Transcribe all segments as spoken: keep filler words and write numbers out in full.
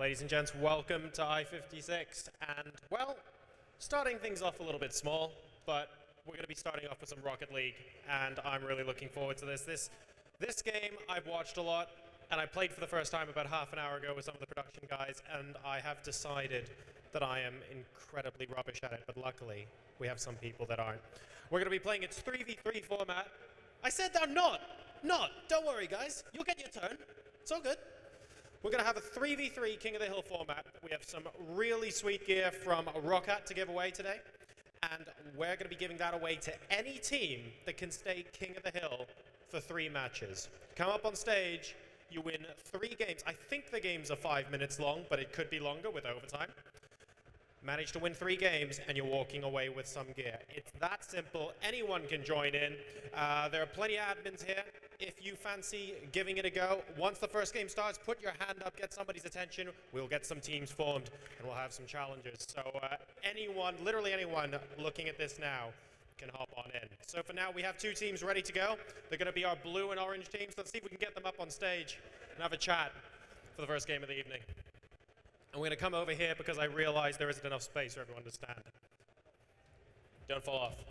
ladies and gents, welcome to I fifty-six. And, well, starting things off a little bit small, but we're going to be starting off with some Rocket League, and I'm really looking forward to this. This, this game I've watched a lot, and I played for the first time about half an hour ago with some of the production guys, and I have decided that I am incredibly rubbish at it, but luckily, we have some people that aren't. We're going to be playing its three v three format. I said they're not! Not! Don't worry, guys. You'll get your turn. It's all good. We're going to have a three v three King of the Hill format. We have some really sweet gear from Roccat to give away today. And we're going to be giving that away to any team that can stay King of the Hill for three matches. Come up on stage, you win three games. I think the games are five minutes long, but it could be longer with overtime. Manage to win three games, and you're walking away with some gear. It's that simple. Anyone can join in. Uh, there are plenty of admins here. If you fancy giving it a go, once the first game starts, put your hand up, get somebody's attention. We'll get some teams formed, and we'll have some challenges. So uh, anyone, literally anyone looking at this now can hop on in. So for now, we have two teams ready to go. They're going to be our blue and orange teams. Let's see if we can get them up on stage and have a chat for the first game of the evening. And we're going to come over here because I realize there isn't enough space for everyone to stand. Don't fall off.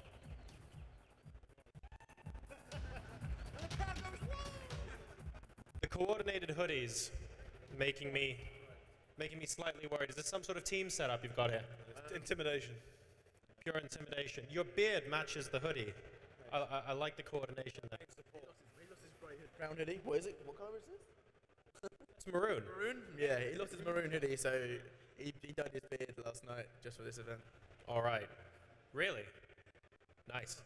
The coordinated hoodies making me making me slightly worried. Is this some sort of team setup you've got here? Uh, intimidation. Pure intimidation. Your beard matches the hoodie. I, I, I like the coordination there. He lost his bright brown hoodie. What is it? What colour is this? It's maroon. Maroon? Yeah, he lost his maroon hoodie, so he, he dyed his beard last night just for this event. All right. Really? Nice.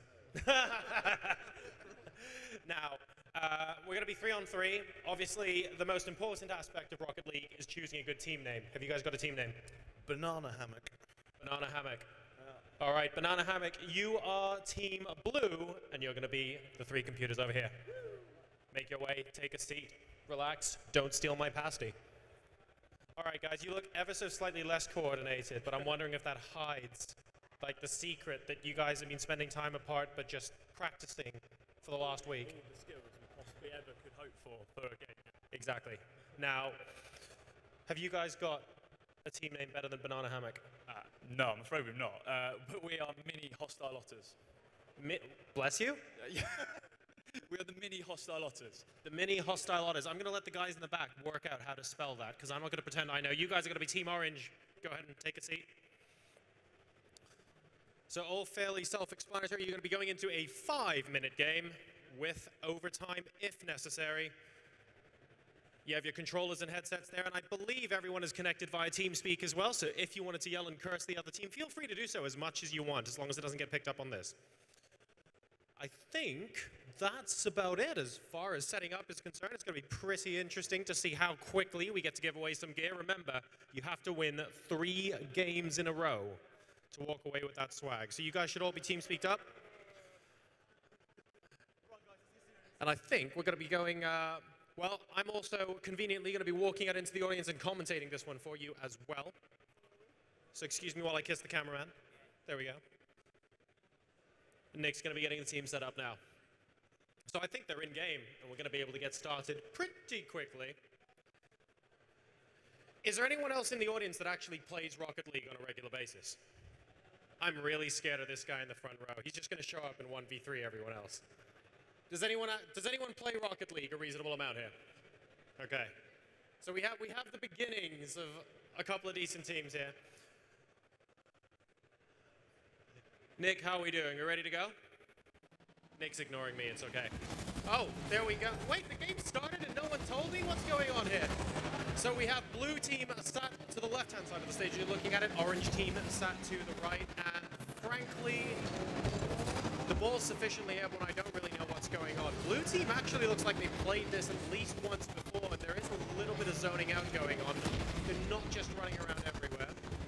Now, uh, we're going to be three on three. Obviously, the most important aspect of Rocket League is choosing a good team name. Have you guys got a team name? Banana Hammock. Banana Hammock. Uh, All right, Banana Hammock, you are team blue, and you're going to be the three computers over here. Make your way, take a seat. Relax, don't steal my pasty. All right, guys, you look ever so slightly less coordinated, but I'm wondering if that hides, like, the secret that you guys have been spending time apart, but just practicing for the last week. All the skills we possibly ever could hope for per game. Exactly. Now, have you guys got a team name better than Banana Hammock? Uh, no, I'm afraid we've not. Uh, but we are mini hostile otters. Mi Bless you? Uh, yeah. We are the mini hostile otters. The mini hostile otters. I'm going to let the guys in the back work out how to spell that, because I'm not going to pretend I know. You guys are going to be Team Orange. Go ahead and take a seat. So all fairly self-explanatory. You're going to be going into a five-minute game with overtime if necessary. You have your controllers and headsets there, and I believe everyone is connected via TeamSpeak as well, so if you wanted to yell and curse the other team, feel free to do so as much as you want, as long as it doesn't get picked up on this. I think that's about it as far as setting up is concerned. It's going to be pretty interesting to see how quickly we get to give away some gear. Remember, you have to win three games in a row to walk away with that swag. So you guys should all be team speaked up. And I think we're going to be going, uh, well, I'm also conveniently going to be walking out into the audience and commentating this one for you as well. So excuse me while I kiss the cameraman. There we go. Nick's going to be getting the team set up now. So I think they're in game, and we're going to be able to get started pretty quickly. Is there anyone else in the audience that actually plays Rocket League on a regular basis? I'm really scared of this guy in the front row. He's just going to show up in one v three everyone else. Does anyone, does anyone play Rocket League a reasonable amount here? Okay. So we have, we have the beginnings of a couple of decent teams here. Nick, how are we doing? You ready to go? Nick's ignoring me, it's okay. Oh, there we go. Wait, the game started and no one told me? What's going on here? So we have blue team sat to the left-hand side of the stage. You're looking at it. Orange team sat to the right. And frankly, the ball's sufficiently airborne. I don't really know what's going on. Blue team actually looks like they've played this at least once before, and there is a little bit of zoning out going on. They're not just running around everywhere.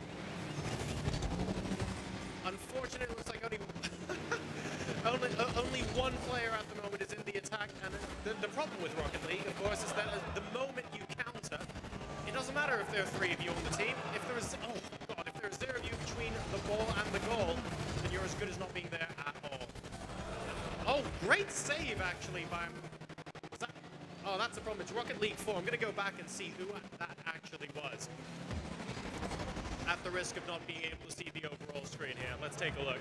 Unfortunately, it looks like only, only, uh, only one player at the moment is in the attack, and the, the problem with Rocket League, of course, is that the moment you counter, it doesn't matter if there are three of you on the team. If there is, oh god, if there is zero of you between the ball and the goal, then you're as good as not being there at all. Oh, great save, actually, by... Was that... Oh, that's the problem. It's Rocket League four. I'm going to go back and see who that actually was. At the risk of not being able to see the overall screen here. Let's take a look.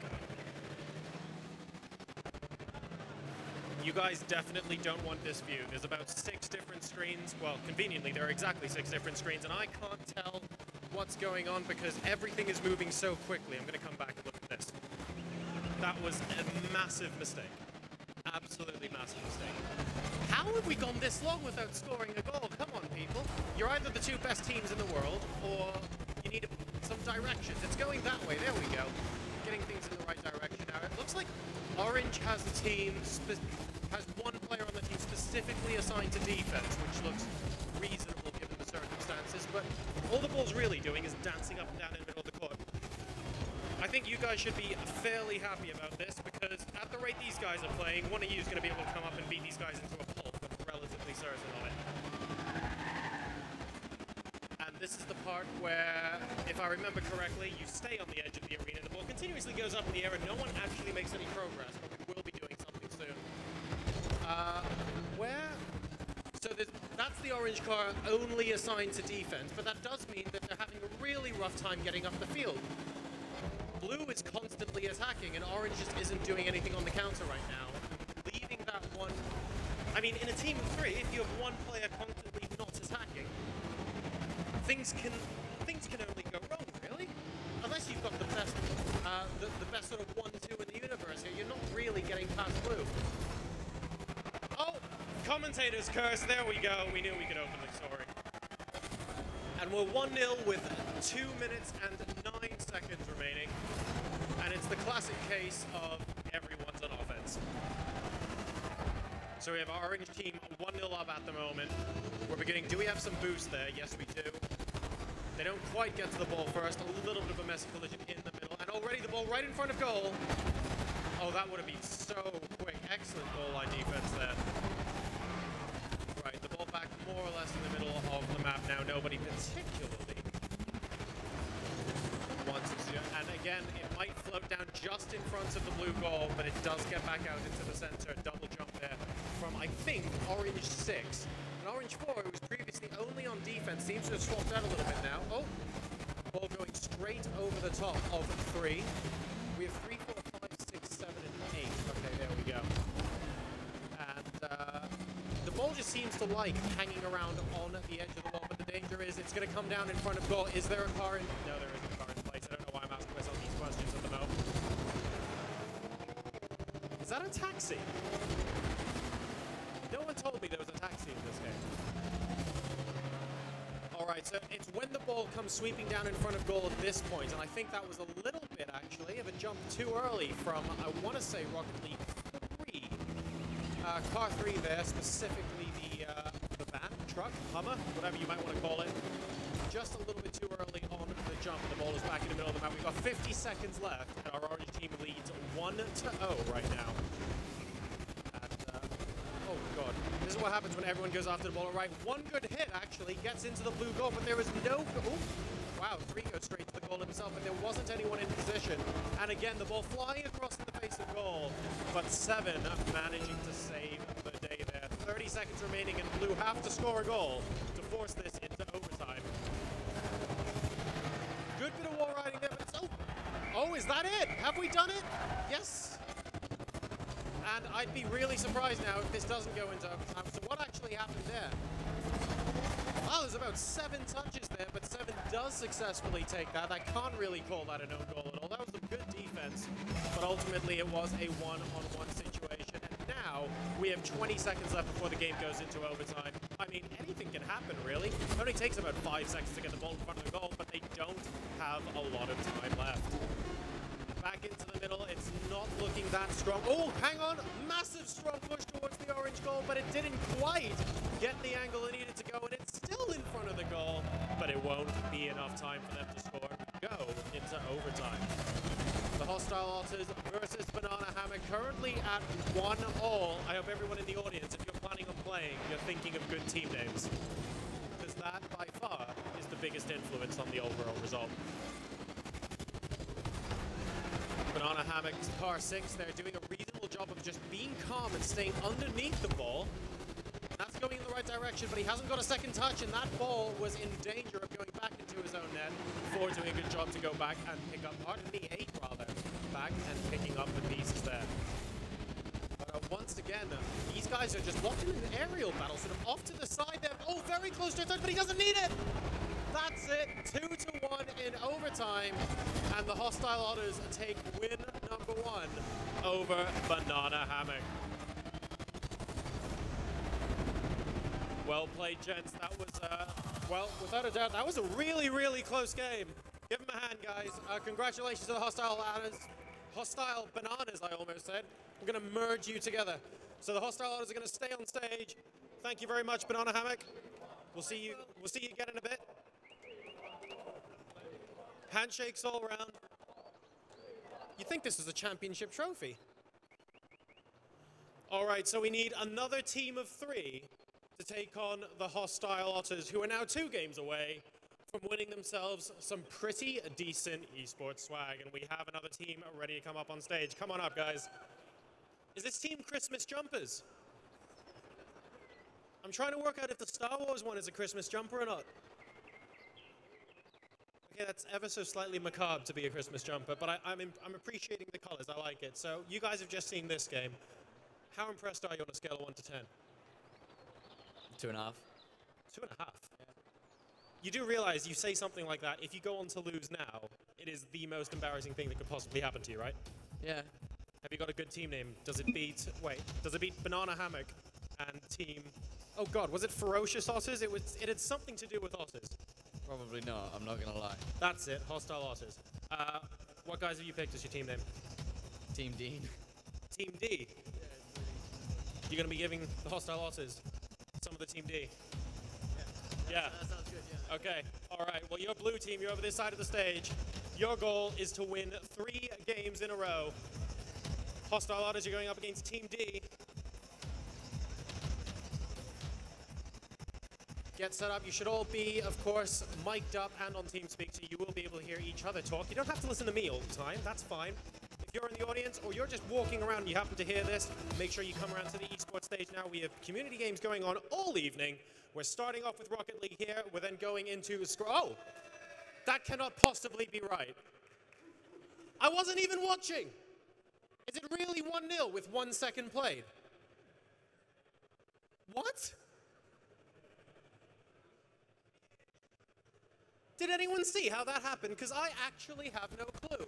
You guys definitely don't want this view. There's about six different screens. Well, conveniently, there are exactly six different screens, and I can't tell what's going on because everything is moving so quickly. I'm going to come back and look at this. That was a massive mistake. Absolutely massive mistake. How have we gone this long without scoring a goal? Come on, people. You're either the two best teams in the world, or you need some direction. It's going that way. There we go. Getting things in the right direction now. It looks like Orange has a team, has one player on the team specifically assigned to defense, which looks reasonable given the circumstances, but all the ball's really doing is dancing up and down in the middle of the court. I think you guys should be fairly happy about this, because at the rate these guys are playing, one of you is going to be able to come up and beat these guys into a pulp. I'm relatively certain of it. And this is the part where, if I remember correctly, you stay on the edge of the arena. The ball continuously goes up in the air and no one actually makes any progress, but we will be doing something soon. Uh, where? So that's the orange car only assigned to defense, but that does mean that they're having a really rough time getting up the field. Blue is constantly attacking, and orange just isn't doing anything on the counter right now. Leaving that one... I mean, in a team of three, if you have one player constantly not attacking, things can things can only go wrong, really. Unless you've got the best, uh, the, the best sort of one two in the universe here, you're not really getting past blue. Oh, commentator's curse. There we go. We knew we could open the story. And we're one nil with two minutes and nine seconds remaining. And it's the classic case of everyone's on offense. So we have our orange team one nil up at the moment. We're beginning. Do we have some boost there? Yes, we do. They don't quite get to the ball first. A little bit of a messy collision in the middle. And already the ball right in front of goal. Oh, that would have been so quick. Excellent goal line defense there. Right, the ball back more or less in the middle of the map now. Nobody particularly wants it to. And again, it might float down just in front of the blue goal, but it does get back out into the center. Double jump there from, I think, orange six. And orange four, who was previously only on defense, seems to have swapped out a little bit now. Oh, ball going straight over the top of three. We have three, four, five, six, seven, and eight. Okay, there we go. And uh, the ball just seems to like hanging around on the edge of the wall, but the danger is it's going to come down in front of goal. Is there a car in? No, there isn't a car in place. I don't know why I'm asking myself these questions at the moment. Is that a taxi? No one told me there was a taxi in this game. Alright, so it's when the ball comes sweeping down in front of goal at this point, and I think that was a little bit, actually, of a jump too early from, I want to say, Rocket League three. Uh, car three there, specifically the, uh, the van, truck, Hummer, whatever you might want to call it. Just a little bit too early on the jump, and the ball is back in the middle of the map. We've got fifty seconds left, and our orange team leads one to oh right now. Oh god, this is what happens when everyone goes after the ball. Right, one good hit actually gets into the blue goal, but there is no... Oh, wow, three goes straight to the goal himself, but there wasn't anyone in position. And again, the ball flying across the face of goal, but seven managing to save the day there. thirty seconds remaining, and blue have to score a goal to force this into overtime. Good bit of wall riding there, but it's... Oh, oh, is that it? Have we done it? Yes. And I'd be really surprised now if this doesn't go into overtime. So what actually happened there? Oh, there's about seven touches there, but seven does successfully take that. I can't really call that an own goal at all. That was some good defense, but ultimately it was a one-on-one situation. And now we have twenty seconds left before the game goes into overtime. I mean, anything can happen, really. It only takes about five seconds to get the ball in front of the goal, but they don't have a lot of time left. Back into the middle, it's not looking that strong. Oh, hang on, massive strong push towards the orange goal, but it didn't quite get the angle it needed to go, and it's still in front of the goal, but it won't be enough time for them to score. Go into overtime. The Hostile Otters versus Banana Hammock, currently at one all. I hope everyone in the audience, if you're planning on playing, you're thinking of good team names, because that, by far, is the biggest influence on the overall result. Banana Hammock's car six, they're doing a reasonable job of just being calm and staying underneath the ball. That's going in the right direction, but he hasn't got a second touch, and that ball was in danger of going back into his own net. Ford doing a good job to go back and pick up, pardon me, eight rather, back and picking up the pieces there. But uh, once again, uh, these guys are just locked in an aerial battle, sort of off to the side there. Oh, very close to a touch, but he doesn't need it! That's it, two to one in overtime, and the Hostile Otters take win number one over Banana Hammock. Well played, gents. That was, uh, well, without a doubt, that was a really, really close game. Give them a hand, guys. Uh, congratulations to the Hostile Otters. Hostile Bananas, I almost said. I'm going to merge you together. So the Hostile Otters are going to stay on stage. Thank you very much, Banana Hammock. We'll see you. We'll see you again in a bit. Handshakes all around. You think this is a championship trophy? All right, so we need another team of three to take on the Hostile Otters, who are now two games away from winning themselves some pretty decent esports swag. And we have another team ready to come up on stage. Come on up, guys. Is this team Christmas jumpers? I'm trying to work out if the Star Wars one is a Christmas jumper or not. Okay, that's ever so slightly macabre to be a Christmas jumper, but I, I'm, in, I'm appreciating the colors. I like it. So you guys have just seen this game. How impressed are you on a scale of one to ten? Two and a half. Two and a half? Yeah. You do realize you say something like that, if you go on to lose now, it is the most embarrassing thing that could possibly happen to you, right? Yeah. Have you got a good team name? Does it beat, wait, does it beat Banana Hammock and team, oh god, was it Ferocious Otters? It was. It had something to do with otters. Probably not, I'm not gonna lie. That's it, Hostile Otters. Uh, what guys have you picked as your team name? Team Dean. Team D? You're going to be giving the Hostile Otters some of the Team D? Yeah. Yeah. That sounds good, yeah. Okay, all right. Well, your blue team, you're over this side of the stage. Your goal is to win three games in a row. Hostile Otters, you're going up against Team D. Get set up. You should all be, of course, mic'd up and on TeamSpeak, so you will be able to hear each other talk. You don't have to listen to me all the time. That's fine. If you're in the audience or you're just walking around and you happen to hear this, make sure you come around to the esports stage now. We have community games going on all evening. We're starting off with Rocket League here. We're then going into... Oh! That cannot possibly be right. I wasn't even watching. Is it really one nil with one second played? What? Did anyone see how that happened? Because I actually have no clue.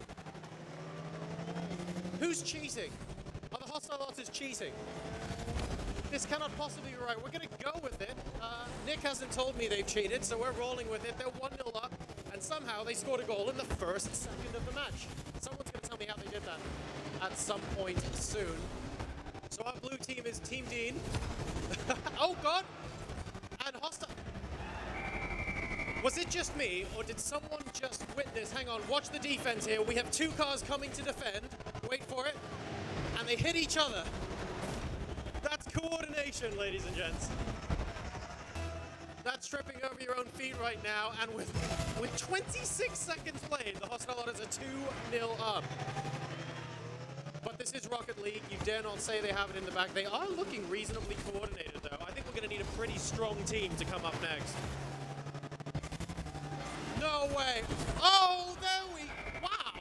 Who's cheating? Are the Hostile Otters cheating? This cannot possibly be right. We're going to go with it. Uh, Nick hasn't told me they've cheated, so we're rolling with it. They're one nil up, and somehow they scored a goal in the first second of the match. Someone's going to tell me how they did that at some point soon. So our blue team is Team Dean. Oh, God! And Hostile... Was it just me, or did someone just witness? Hang on, watch the defense here. We have two cars coming to defend. Wait for it. And they hit each other. That's coordination, ladies and gents. That's tripping over your own feet right now. And with, with twenty-six seconds played, the Hostile Otters are two nil up. But this is Rocket League. You dare not say they have it in the back. They are looking reasonably coordinated, though. I think we're going to need a pretty strong team to come up next. No way. Oh, there we... Wow.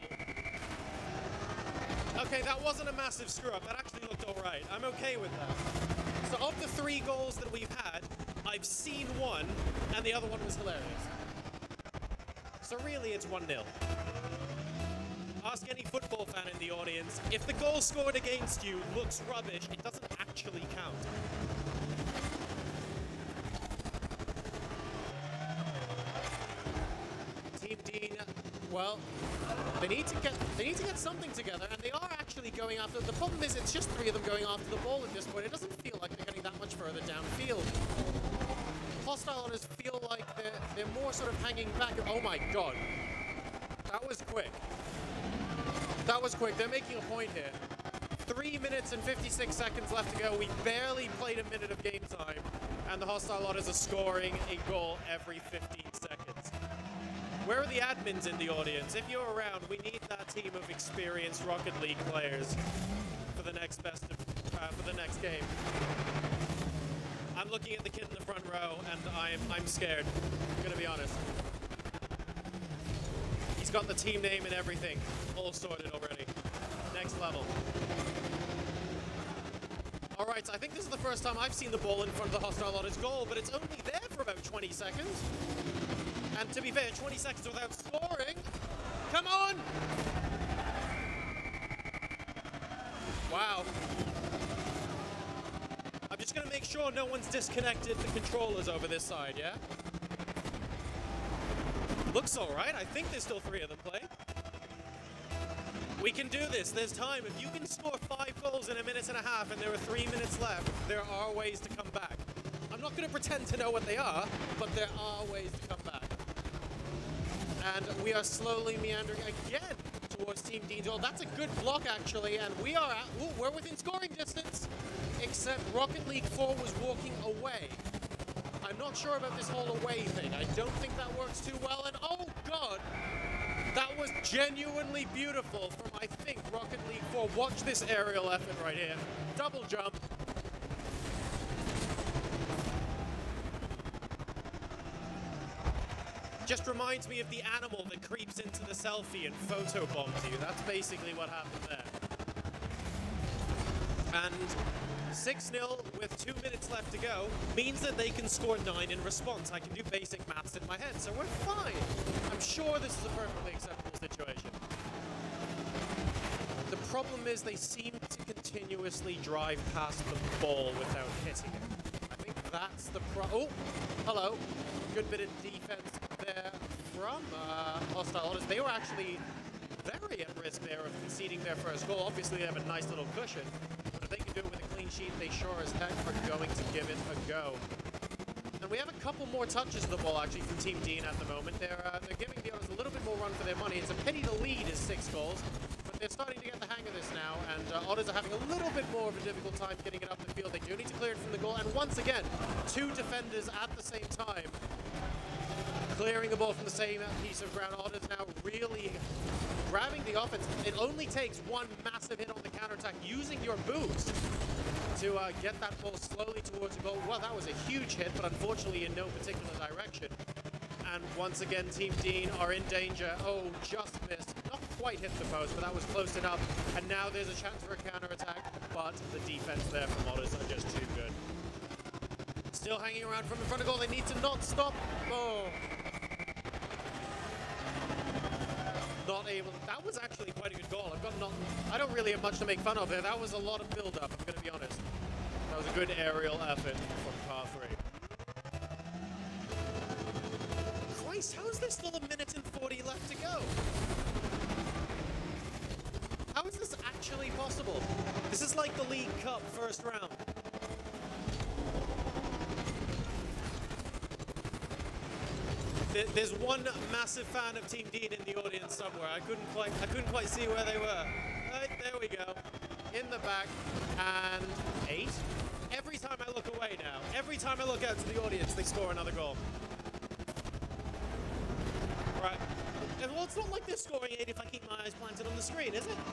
Okay, that wasn't a massive screw-up. That actually looked all right. I'm okay with that. So of the three goals that we've had, I've seen one, and the other one was hilarious. So really, it's one nil. Ask any football fan in the audience, if the goal scored against you looks rubbish, it doesn't actually count. Team Dean, well, they need to get they need to get something together, and they are actually going after. The problem is, it's just three of them going after the ball at this point. It doesn't feel like they're getting that much further downfield. Hostile Otters feel like they're they're more sort of hanging back. Oh my God, that was quick. That was quick. They're making a point here. Three minutes and fifty-six seconds left to go. We barely played a minute of game time, and the Hostile Otters are scoring a goal every fifteen seconds. Where are the admins in the audience? If you're around, we need that team of experienced Rocket League players for the next best of, uh, for the next game. I'm I'm looking at the kid in the front row, and I'm I'm scared. I'm gonna be honest. He's got the team name and everything all sorted already. Next level. All right, so I think this is the first time I've seen the ball in front of the hostile on his goal, but it's only there for about twenty seconds. And to be fair, twenty seconds without scoring. Come on! Wow. I'm just gonna make sure no one's disconnected the controllers over this side, yeah? Looks alright. I think there's still three of them playing. We can do this. There's time. If you can score five goals in a minute and a half and there are three minutes left, there are ways to come back. I'm not going to pretend to know what they are, but there are ways to come back. And we are slowly meandering again towards Team Dean's goal. That's a good block, actually, and we are at, ooh, we're within scoring distance, except Rocket League four was walking away. I'm not sure about this whole away thing. I don't think that works too well, and oh god, that was genuinely beautiful from, I think, Rocket League four. Watch this aerial effort right here. Double jump. Just reminds me of the animal that creeps into the selfie and photobombs you. That's basically what happened there. And six nil with two minutes left to go means that they can score nine in response. I can do basic maths in my head, so we're fine. I'm sure this is a perfectly acceptable situation. The problem is they seem to continuously drive past the ball without hitting it. I think that's the pro- Oh, hello. Good bit of defense there from uh, Hostile Otters. They were actually very at risk there of conceding their first goal. Obviously, they have a nice little cushion. But if they can do it with a clean sheet, they sure as heck are going to give it a go. And we have a couple more touches of the ball, actually, from Team Dean at the moment. They're, uh, they're giving the Otters a little bit more run for their money. It's a pity the lead is six goals, but they're starting to get the hang of this now, and uh, Otters are having a little bit more of a difficult time getting it up the field. They do need to clear it from the goal, and once again, two defenders at the same time clearing the ball from the same piece of ground. Otters now really grabbing the offense. It only takes one massive hit on the counterattack using your boost to uh, get that ball slowly towards the goal. Well, that was a huge hit, but unfortunately in no particular direction. And once again, Team Dean are in danger. Oh, just missed. Not quite hit the post, but that was close enough. And now there's a chance for a counterattack, but the defense there from Otters are just too good. Still hanging around from in front of goal. They need to not stop. Oh. Not able. That was actually quite a good goal. I've got not. I don't really have much to make fun of there. That was a lot of build-up. I'm going to be honest. That was a good aerial effort from par three. Christ, how is there still a minute and forty left to go? How is this actually possible? This is like the League Cup first round. There's one massive fan of Team Dean in the audience somewhere. I couldn't quite, I couldn't quite see where they were. Right, there we go. In the back, and eight. Every time I look away now, every time I look out to the audience, they score another goal. Right. And well, it's not like they're scoring eight if I keep my eyes planted on the screen, is it?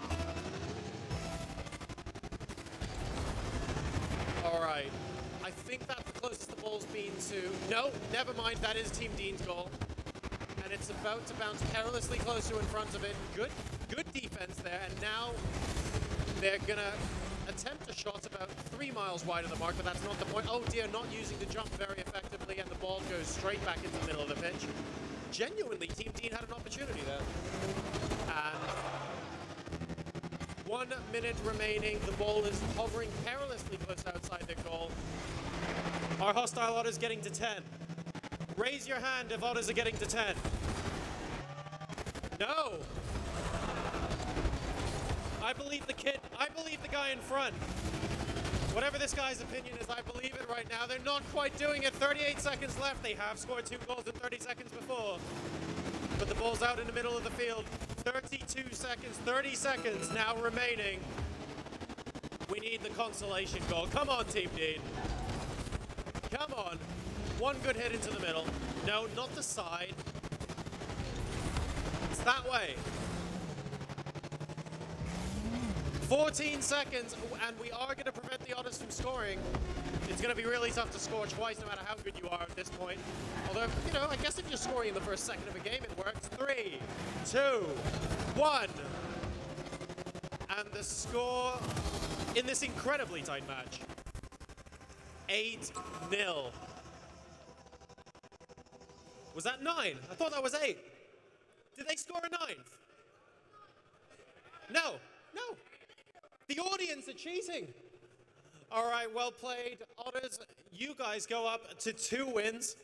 All right. I think that's the closest the ball's been to... No, never mind. That is Team Dean's goal. And it's about to bounce perilously close to in front of it. Good good defense there. And now they're going to attempt a shot about three miles wide of the mark, but that's not the point. Oh, dear, not using the jump very effectively, and the ball goes straight back into the middle of the pitch. Genuinely, Team Dean had an opportunity there. And... One minute remaining. The ball is hovering perilously close outside their goal. Are Hostile Otters getting to ten? Raise your hand if Otters are getting to ten. No. I believe the kid. I believe the guy in front. Whatever this guy's opinion is, I believe it right now. They're not quite doing it. thirty-eight seconds left. They have scored two goals in thirty seconds before. But the ball's out in the middle of the field. thirty-two seconds, thirty seconds now remaining. We need the consolation goal. Come on, Team Dean. Come on. One good hit into the middle. No, not the side. It's that way. fourteen seconds, and we are going to prevent the Otters from scoring. It's going to be really tough to score twice no matter how good you are at this point. Although, you know, I guess if you're scoring in the first second of a game, it works. Three, two, one. And the score in this incredibly tight match, eight nil. Was that nine? I thought that was eight. Did they score a ninth? No, no. The audience are cheating. All right, well played. Otters, you guys go up to two wins.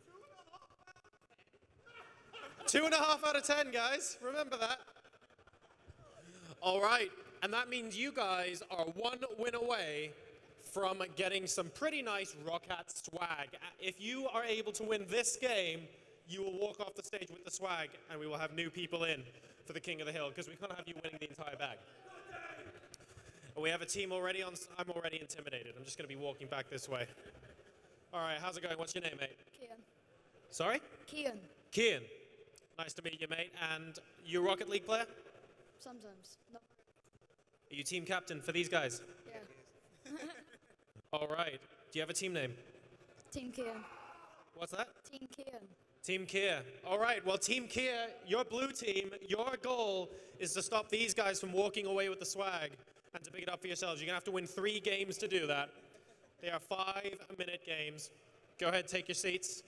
Two and a half out of ten, guys. Remember that. All right, and that means you guys are one win away from getting some pretty nice Rock Hat swag. If you are able to win this game, you will walk off the stage with the swag, and we will have new people in for the King of the Hill, because we can't have you winning the entire bag. We have a team already on. I'm already intimidated. I'm just going to be walking back this way. All right, how's it going? What's your name, mate? Kian. Sorry? Kian. Kian. Nice to meet you, mate. And you a Rocket League player? Sometimes. No. Are you team captain for these guys? Yeah. All right. Do you have a team name? Team Kian. What's that? Team Kian. Team Kia. All right, well, Team Kia, your blue team, your goal is to stop these guys from walking away with the swag and to pick it up for yourselves. You're going to have to win three games to do that. They are five-minute games. Go ahead, take your seats.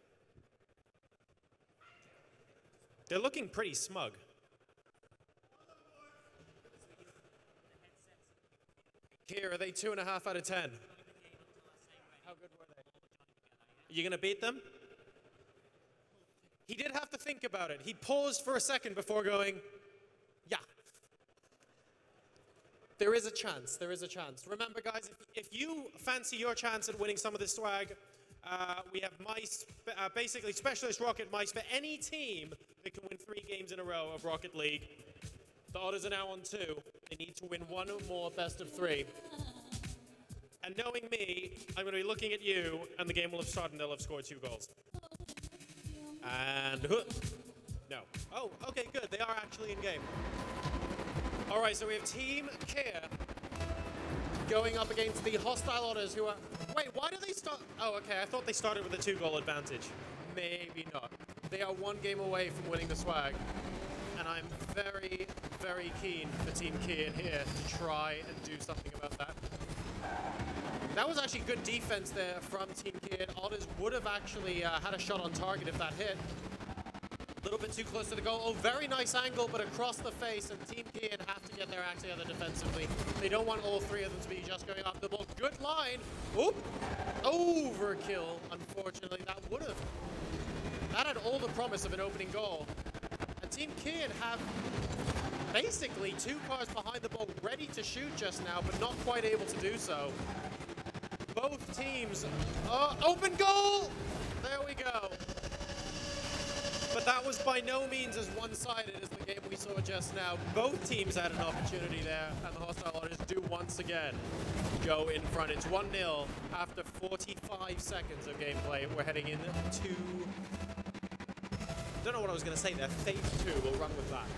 They're looking pretty smug. Kia, are they two and a half out of ten? How good were they? Are you going to beat them? He did have to think about it. He paused for a second before going, yeah. There is a chance. There is a chance. Remember, guys, if, if you fancy your chance at winning some of this swag, uh, we have mice, uh, basically specialist rocket mice for any team that can win three games in a row of Rocket League. The Otters are now on two. They need to win one or more best of three. And knowing me, I'm going to be looking at you, and the game will have started and they'll have scored two goals. And huh, no. Oh, okay, good. They are actually in game. All right, so we have Team Kia going up against the hostile Otters, who are. Wait, why do they start? Oh, okay. I thought they started with a two-goal advantage. Maybe not. They are one game away from winning the swag, and I'm very, very keen for Team Kia here to try and do something about that. That was actually good defense there from Team Kia. Otters would have actually uh, had a shot on target if that hit. A little bit too close to the goal. Oh, very nice angle, but across the face, and Team Kia have to get their act together defensively. They don't want all three of them to be just going off the ball. Good line. Oop. Overkill, unfortunately. That would have. That had all the promise of an opening goal. And Team Kia have basically two cars behind the ball ready to shoot just now, but not quite able to do so. Both teams, uh, open goal! There we go. But that was by no means as one-sided as the game we saw just now. Both teams had an opportunity there, and the hostile Otters do once again go in front. It's one nil after forty-five seconds of gameplay. We're heading into, I don't know what I was going to say there, phase two. We'll run with that.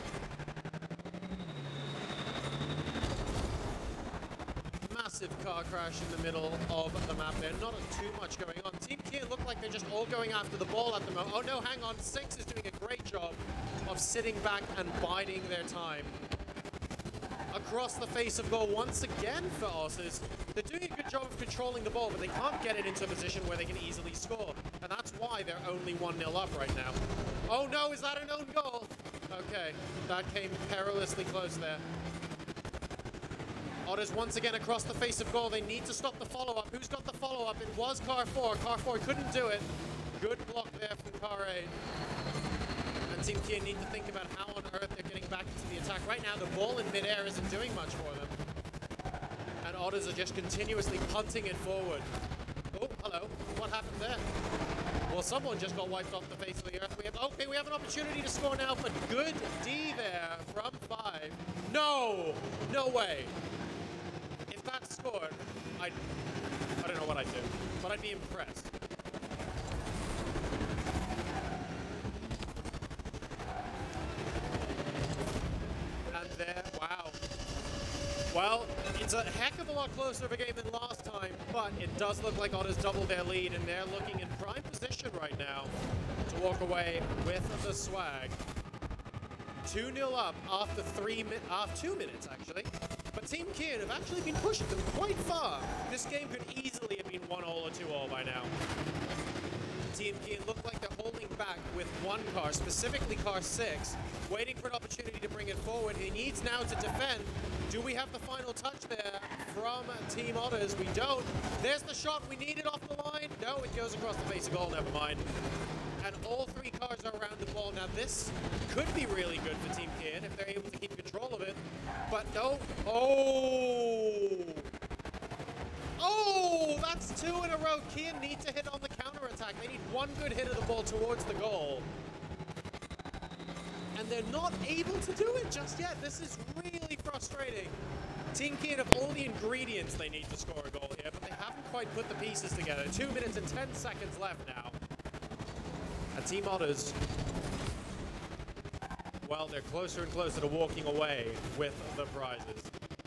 Massive car crash in the middle of the map there. Not too much going on. Team Kia look like they're just all going after the ball at the moment. Oh no, hang on. Six is doing a great job of sitting back and biding their time. Across the face of goal once again for Otters. They're doing a good job of controlling the ball, but they can't get it into a position where they can easily score. And that's why they're only one nil up right now. Oh no, is that an own goal? Okay, that came perilously close there. Otters once again across the face of goal. They need to stop the follow-up. Who's got the follow-up? It was Car four. Car four couldn't do it. Good block there from Car eight. And Team Kia need to think about how on earth they're getting back into the attack. Right now, the ball in midair isn't doing much for them. And Otters are just continuously punting it forward. Oh, hello. What happened there? Well, someone just got wiped off the face of the earth. We have, okay, we have an opportunity to score now, but good D there from five. No! No way. If that scored, I'd, I don't know what I'd do, but I'd be impressed. And there, wow. Well, it's a heck of a lot closer of a game than last time, but it does look like Otters doubled their lead, and they're looking in prime position right now to walk away with the swag. two nil up after three mi after two minutes, actually. But Team Kian have actually been pushing them quite far. This game could easily have been one all or two all by now. Team Kian look like they're holding back with one car, specifically car six, waiting for an opportunity to bring it forward. He needs now to defend. Do we have the final touch there from Team Otters? We don't. There's the shot we needed off the line. No, it goes across the face of goal, never mind. And all three cars are around the ball. Now this could be really good for Team Kian if they're able to keep control of it. But no. Oh! Oh! That's two in a row. Kian need to hit on the counter-attack. They need one good hit of the ball towards the goal. And they're not able to do it just yet. This is really frustrating. Team Kian have all the ingredients they need to score a goal here, but they haven't quite put the pieces together. Two minutes and ten seconds left now. And Team Otters, well, they're closer and closer to walking away with the prizes.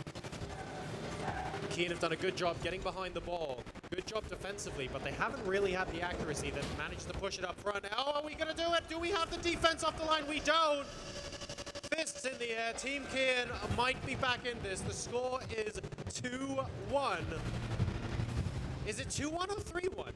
Kian have done a good job getting behind the ball. Good job defensively, but they haven't really had the accuracy that managed to push it up front. Oh, are we going to do it? Do we have the defense off the line? We don't. Fists in the air. Team Kian might be back in this. The score is two one. Is it two one or three one?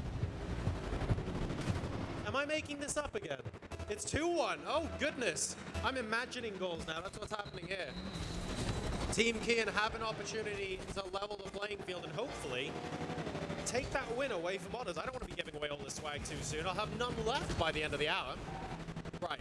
Am I making this up again? It's two one. Oh, goodness. I'm imagining goals now. That's what's happening here. Team Kian have an opportunity to level the playing field and hopefully take that win away from Otters. I don't want to be giving away all this swag too soon. I'll have none left by the end of the hour. Right.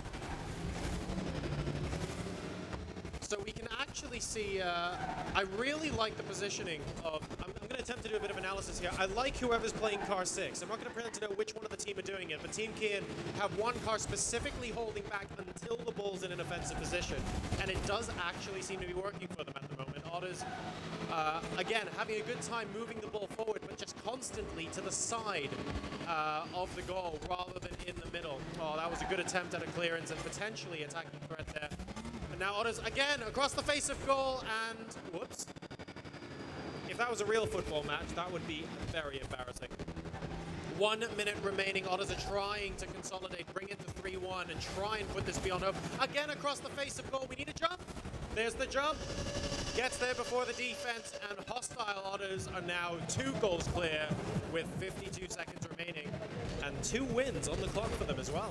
So we can actually see, uh, I really like the positioning of, I'm, I'm going to attempt to do a bit of analysis here. I like whoever's playing car six. I'm not going to pretend to know which one of the team are doing it, but Team Kian have one car specifically holding back until the ball's in an offensive position. And it does actually seem to be working for them at the moment. Otters, uh, again, having a good time moving the ball forward, but just constantly to the side uh, of the goal rather than in the middle. Oh, that was a good attempt at a clearance and potentially attacking threat there. And now Otters again across the face of goal and whoops. If that was a real football match, that would be very embarrassing. One minute remaining. Otters are trying to consolidate, bring it to three one and try and put this beyond hope. Again across the face of goal. We need a jump. There's the jump. Gets there before the defense, and hostile Otters are now two goals clear with fifty-two seconds remaining and two wins on the clock for them as well.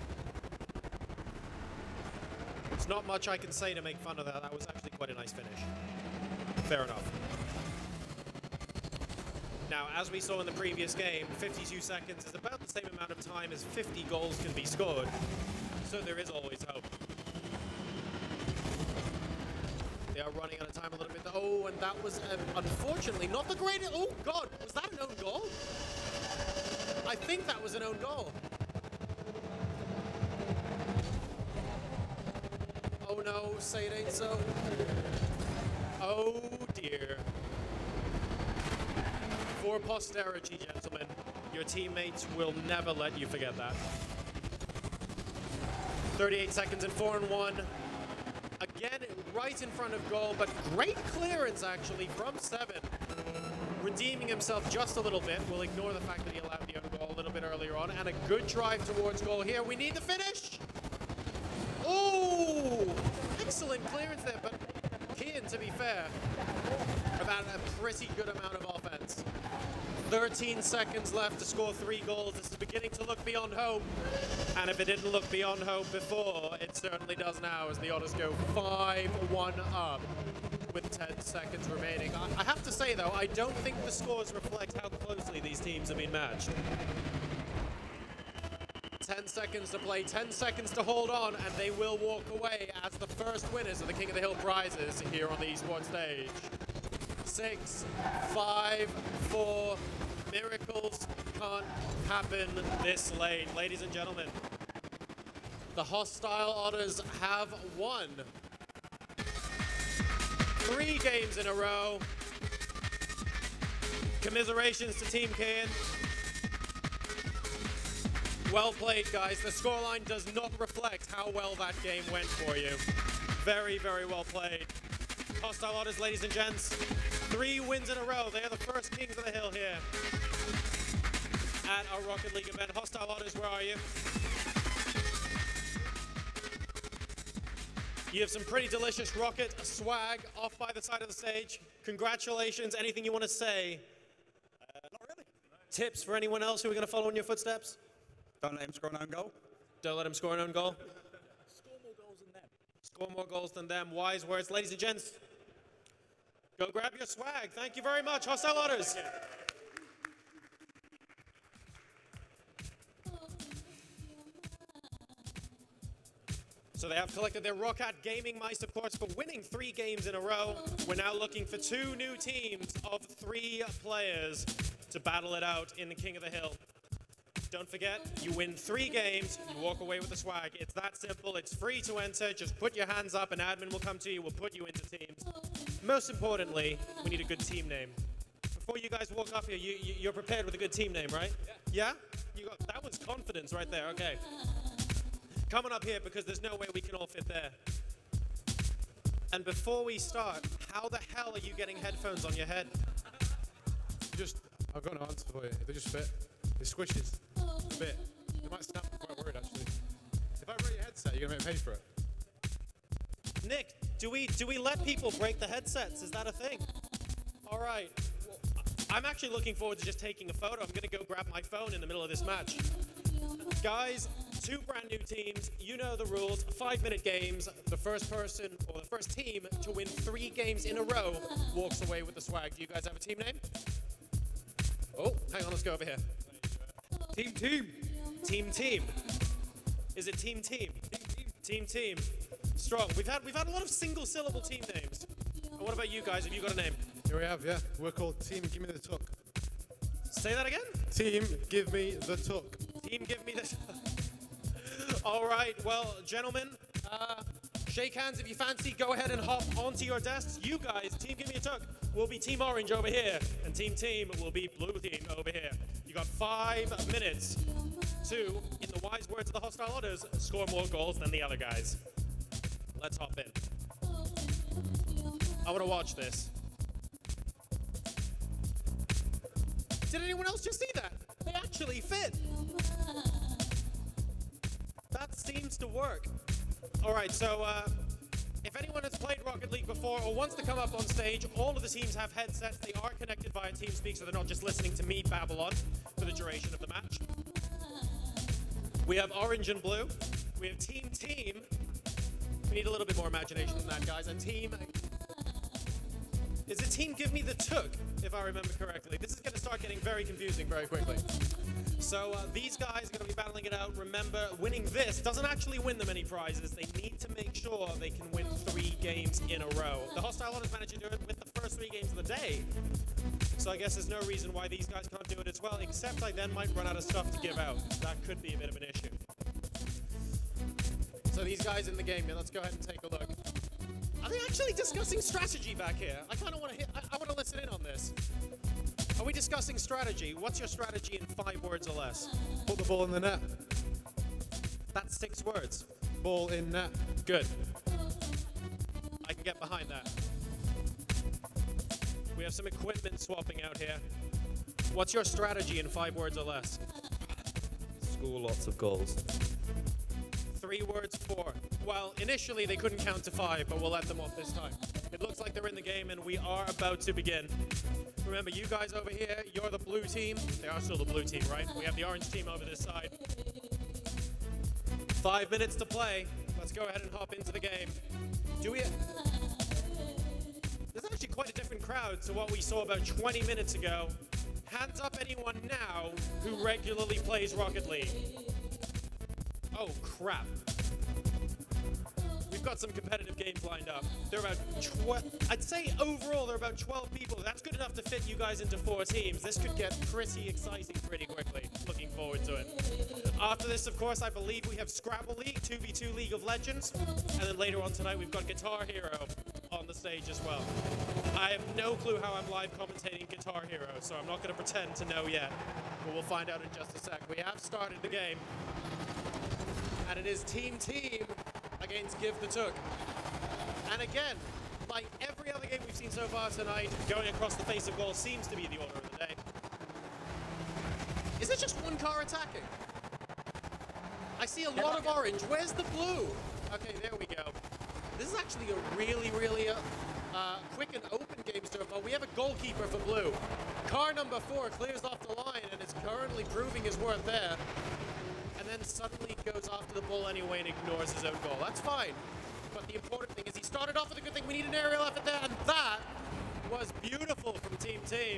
There's not much I can say to make fun of that. That was actually quite a nice finish. Fair enough. Now, as we saw in the previous game, fifty-two seconds is about the same amount of time as fifty goals can be scored. So there is always hope. They are running out of time a little bit. Oh, and that was, um, unfortunately, not the greatest. Oh, God. Was that an own goal? I think that was an own goal. Oh, no. Say it ain't so. Oh, dear. For posterity, gentlemen, your teammates will never let you forget that. thirty-eight seconds and four and one. Again, right in front of goal, but great clearance, actually, from Seven. Redeeming himself just a little bit. We'll ignore the fact that he allowed the own goal a little bit earlier on. And a good drive towards goal here. We need the finish. Oh, excellent clearance there, but Kian, to be fair, about a pretty good amount of offense. thirteen seconds left to score three goals. This is beginning to look beyond hope. And if it didn't look beyond hope before, it certainly does now as the Otters go five one up with ten seconds remaining. I, I have to say, though, I don't think the scores reflect how closely these teams have been matched. ten seconds to play, ten seconds to hold on, and they will walk away as the first winners of the King of the Hill prizes here on the esports stage. Six, five, four, miracles can't happen this late. Ladies and gentlemen, the hostile Otters have won three games in a row. Commiserations to Team Kian. Well played, guys. The scoreline does not reflect how well that game went for you. Very, very well played. Hostile Otters, ladies and gents, Three wins in a row. They are the first Kings of the Hill here at our Rocket League event. Hostile Otters, where are you? You have some pretty delicious Rocket swag off by the side of the stage. Congratulations. Anything you want to say? Uh, not really. Tips for anyone else who are going to follow in your footsteps? Don't let him score an own goal. Don't let him score an own goal. Score more goals than them. Score more goals than them. Wise words. Ladies and gents, go grab your swag. Thank you very much. Hostile Otters. So they have collected their Roccat Gaming Mice, of course, for winning three games in a row. We're now looking for two new teams of three players to battle it out in the King of the Hill. Don't forget, you win three games, you walk away with the swag. It's that simple. It's free to enter. Just put your hands up, and admin will come to you. We'll put you into teams. Most importantly, we need a good team name. Before you guys walk up here, you, you, you're prepared with a good team name, right? Yeah. Yeah? You got, that was confidence right there. Okay. Coming up here because there's no way we can all fit there. And before we start, how the hell are you getting headphones on your head? Just, I've got an answer for you. They just fit. It squishes a bit. They might snap. I'm quite worried actually. If I break your headset, you're gonna make me pay for it. Nick, do we do we let people break the headsets? Is that a thing? All right. Well, I'm actually looking forward to just taking a photo. I'm gonna go grab my phone in the middle of this match. Guys, two brand new teams. You know the rules. Five-minute games. The first person or the first team to win three games in a row walks away with the swag. Do you guys have a team name? Oh, hang on. Let's go over here. Team Team. Team Team. Is it Team Team? Team Team. Strong. We've had we've had a lot of single-syllable team names. And what about you guys? Have you got a name? Here we have, yeah. We're called Team Give Me the Tuck. Say that again. Team Give Me the Tuck. Team Give Me the... All right. Well, gentlemen, uh, shake hands if you fancy. Go ahead and hop onto your desks. You guys, Team Give Me a Tuck, will be Team Orange over here. And Team Team will be Blue Team over here. You got five minutes to, in the wise words of the Hostile Otters, score more goals than the other guys. Let's hop in. I want to watch this. Did anyone else just see that? They actually fit. That seems to work. All right, so uh, if anyone has played Rocket League before or wants to come up on stage, all of the teams have headsets. They are connected via TeamSpeak, so they're not just listening to me babble on for the duration of the match. We have Orange and Blue. We have Team Team. We need a little bit more imagination than that, guys. A team... Is it Team Give Me the Took, if I remember correctly? This is going to start getting very confusing very quickly. So uh, these guys are going to be battling it out. Remember, winning this doesn't actually win them any prizes. They need to make sure they can win three games in a row. The Hostile Otters managed to do it with the first three games of the day. So I guess there's no reason why these guys can't do it as well, except I then might run out of stuff to give out. That could be a bit of an issue. So these guys in the game, yeah, let's go ahead and take a look. Are they actually discussing strategy back here? I kind of want to hit, I, I want to listen in on this. Are we discussing strategy? What's your strategy in five words or less? Put the ball in the net. That's six words. Ball in net. Good. I can get behind that. We have some equipment swapping out here. What's your strategy in five words or less? Score lots of goals. Three words, four. Well, initially they couldn't count to five, but we'll let them off this time. It looks like they're in the game, and we are about to begin. Remember, you guys over here, you're the blue team. They are still the blue team, right? We have the orange team over this side. Five minutes to play. Let's go ahead and hop into the game. Do we... There's actually quite a different crowd to what we saw about twenty minutes ago. Hands up anyone now who regularly plays Rocket League. Oh, crap. We've got some competitive games lined up. There are about twelve, I'd say overall there are about twelve people. That's good enough to fit you guys into four teams. This could get pretty exciting pretty quickly. Looking forward to it. After this, of course, I believe we have Scrabble League, two v two League of Legends. And then later on tonight, we've got Guitar Hero on the stage as well. I have no clue how I'm live commentating Guitar Hero, so I'm not going to pretend to know yet. But we'll find out in just a sec. We have started the game. And it is Team Team against Give the Took. And again, like every other game we've seen so far tonight, going across the face of goal seems to be the order of the day. Is it just one car attacking? I see a lot of orange. Where's the blue? Okay, there we go. This is actually a really, really uh, uh, quick and open game so far. We have a goalkeeper for blue. Car number four clears off the line and is currently proving his worth there. And then suddenly goes after the ball anyway and ignores his own goal. That's fine. But the important thing is he started off with a good thing. We need an aerial effort there, and that was beautiful from Team Team.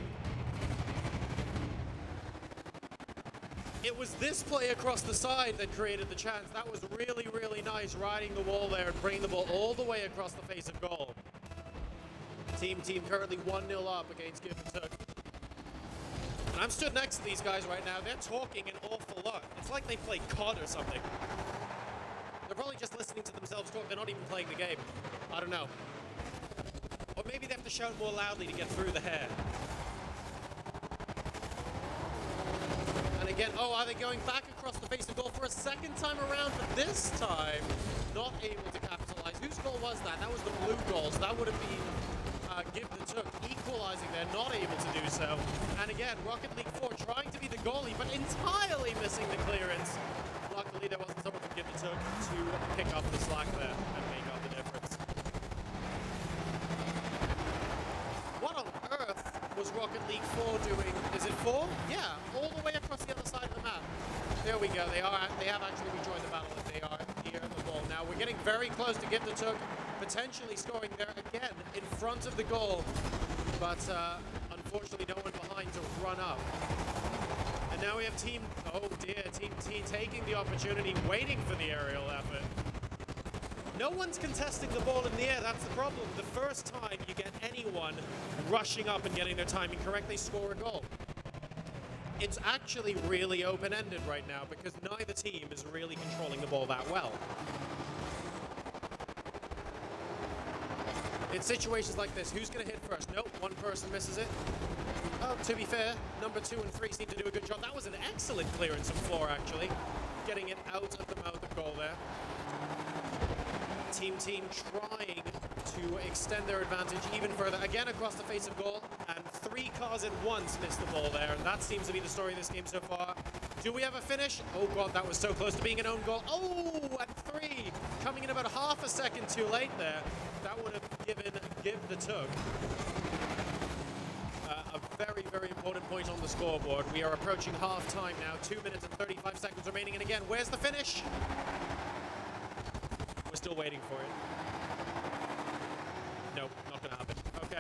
It was this play across the side that created the chance. That was really, really nice, riding the wall there and bringing the ball all the way across the face of goal. Team Team currently one nil up against Give and Took. And I'm stood next to these guys right now. They're talking an awful lot. It's like they play C O D or something. They're probably just listening to themselves talk. They're not even playing the game. I don't know. Or maybe they have to shout more loudly to get through the hair. And again, oh, are they going back across the face of goal for a second time around? But this time, not able to capitalize. Whose goal was that? That was the blue goal. So that would have been uh, Give the Took equalizing there, not able to do so. And again, Rocket League four trying to be the goalie, but entirely missing the clearance. Luckily, there wasn't someone from Give the Took to pick up the slack there and make up the difference. What on earth was Rocket League four doing? Is it four? Yeah, all the way across the other side of the map. There we go. They are. They have actually rejoined the battle, and they are here at the ball. Now we're getting very close to Give the Took, potentially scoring there again in front of the goal, but uh, unfortunately, no one behind to run up. And now we have Team, oh dear, Team T taking the opportunity, waiting for the aerial effort. No one's contesting the ball in the air, that's the problem. The first time you get anyone rushing up and getting their timing correct, they score a goal. It's actually really open-ended right now because neither team is really controlling the ball that well. In situations like this, who's going to hit first? Nope, one person misses it. Oh, to be fair, number two and three seem to do a good job. That was an excellent clearance from Floor, actually. Getting it out of the mouth of goal there. Team Team trying to extend their advantage even further. Again, across the face of goal. And three cars at once missed the ball there. And that seems to be the story of this game so far. Do we have a finish? Oh, God, that was so close to being an own goal. Oh, and three. Coming in about half a second too late there. That would have given Give the Took uh, a very, very important point on the scoreboard. We are approaching half time now. Two minutes and thirty-five seconds remaining. And again, where's the finish? We're still waiting for it. Nope, not going to happen. Okay.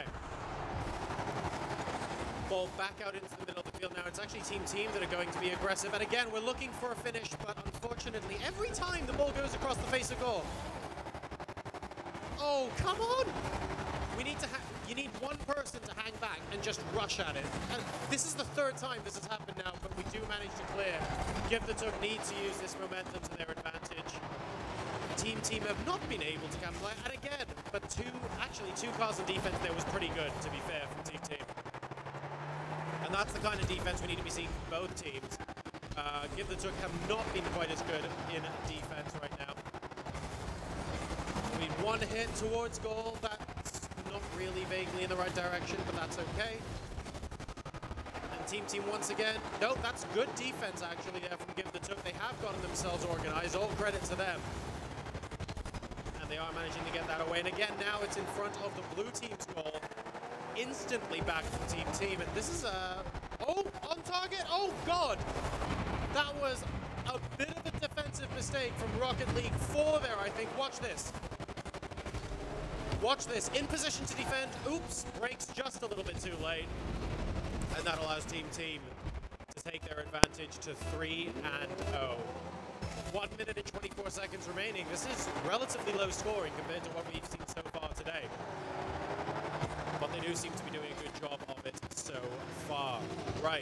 Ball back out into the middle of the field now. It's actually Team Team that are going to be aggressive. And again, we're looking for a finish, but unfortunately, every time the ball goes across the face of goal. Oh, come on! We need to ha you need one person to hang back and just rush at it. And this is the third time this has happened now, but we do manage to clear. Give the Took need to use this momentum to their advantage. Team Team have not been able to capitalize, and again, but two, actually two cars on defense there was pretty good, to be fair, from Team Team. And that's the kind of defense we need to be seeing from both teams. Uh, Give the Took have not been quite as good in defense right now. I mean, one hit towards goal, that's not really vaguely in the right direction, but that's okay. And Team Team once again, no, that's good defense actually there from Give the Took. They have gotten themselves organized, all credit to them. And they are managing to get that away. And again, now it's in front of the blue team's goal. Instantly back from Team Team. And this is a, oh, on target, oh God. That was a bit of a defensive mistake from Rocket League four there, I think. Watch this. Watch this, in position to defend, oops, breaks just a little bit too late. And that allows Team Team to take their advantage to three and oh. One minute and twenty-four seconds remaining. This is relatively low scoring compared to what we've seen so far today. But they do seem to be doing a good job of it so far. Right.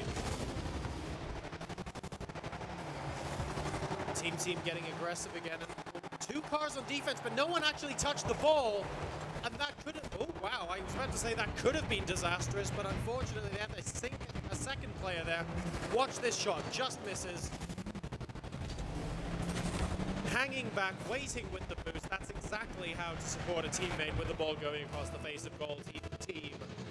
Team Team getting aggressive again. Two cars on defense, but no one actually touched the ball. And that could have, oh wow, I was about to say that could have been disastrous, but unfortunately they had a, sink, a second player there. Watch this shot, just misses. Hanging back, waiting with the boost. That's exactly how to support a teammate with the ball going across the face of goal te- team.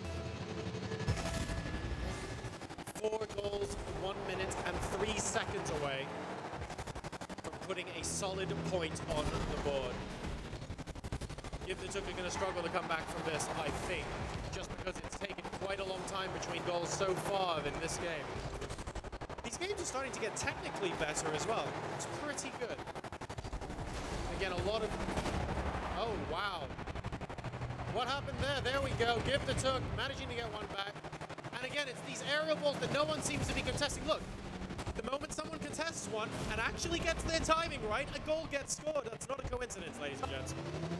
Four goals, one minute and three seconds away from putting a solid point on the board. Give the Took are going to struggle to come back from this, I think, just because it's taken quite a long time between goals so far in this game. These games are starting to get technically better as well. It's pretty good. Again, a lot of... Oh, wow. What happened there? There we go. Give the Took, managing to get one back. And again, it's these aerial balls that no one seems to be contesting. Look, the moment someone contests one and actually gets their timing right, a goal gets scored. That's not a coincidence, ladies and gents.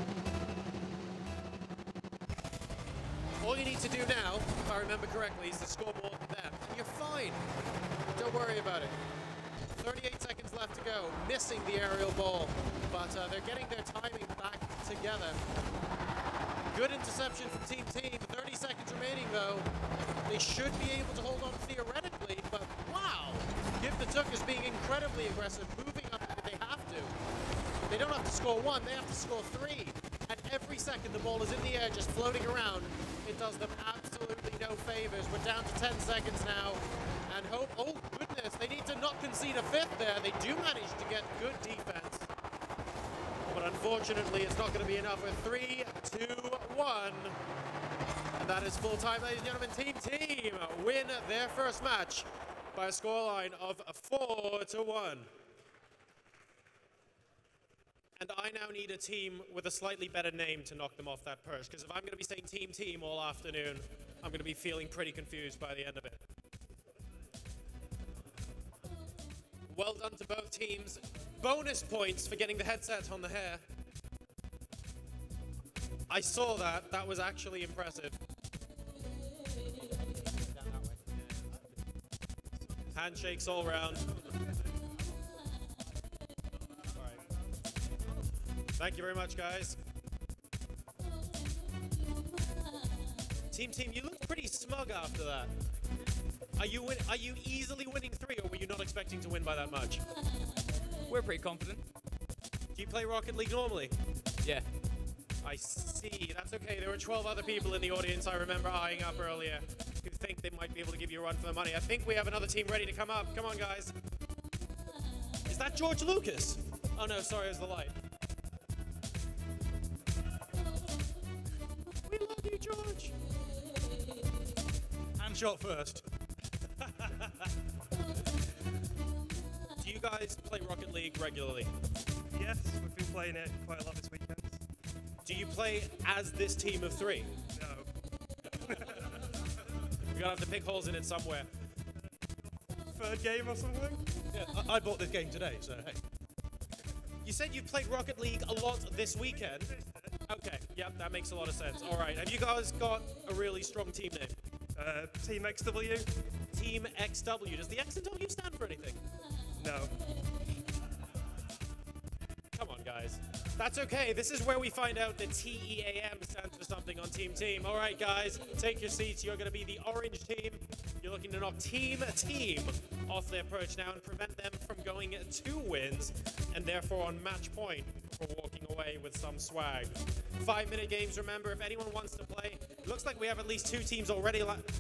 All you need to do now, if I remember correctly, is to score more than them. And you're fine. Don't worry about it. thirty-eight seconds left to go. Missing the aerial ball. But uh, they're getting their timing back together. Good interception from Team Team. thirty seconds remaining, though. They should be able to hold on theoretically, but wow! Give the Took is being incredibly aggressive, moving up if they have to. They don't have to score one, they have to score three. And every second the ball is in the air, just floating around. It does them absolutely no favors. We're down to ten seconds now. And hope, oh goodness, they need to not concede a fifth there. They do manage to get good defense. But unfortunately, it's not going to be enough with three, two, one. And that is full time, ladies and gentlemen. Team Team win their first match by a scoreline of four to one. And I now need a team with a slightly better name to knock them off that perch, because if I'm going to be saying Team Team all afternoon, I'm going to be feeling pretty confused by the end of it. Well done to both teams. Bonus points for getting the headset on the hair. I saw that. That was actually impressive. Handshakes all round. All right. Thank you very much, guys. Team Team, you looked pretty smug after that. Are you win are you easily winning three, or were you not expecting to win by that much? We're pretty confident. Do you play Rocket League normally? Yeah. I see. That's okay. There were twelve other people in the audience I remember eyeing up earlier who think they might be able to give you a run for the money. I think we have another team ready to come up. Come on, guys. Is that George Lucas? Oh no, sorry, it was the light. We love you, George. Hand shot first. Do you guys play Rocket League regularly? Yes, we've been playing it quite a lot this weekend. Do you play as this team of three? No. You're gonna have to pick holes in it somewhere. Third game or something? Yeah, I, I bought this game today, so hey. You said you played Rocket League a lot this weekend. Okay, yep, that makes a lot of sense. All right, have you guys got a really strong team name? Uh, Team X W? Team X W. Does the X and W stand for anything? No. Come on, guys. That's okay. This is where we find out that T E A M stands for something on Team Team. All right, guys, take your seats. You're going to be the orange team. You're looking to knock Team Team off their perch now and prevent them from going two wins and therefore on match point for walking away with some swag. Five-minute games, remember, if anyone wants to play. Looks like we have at least two teams already.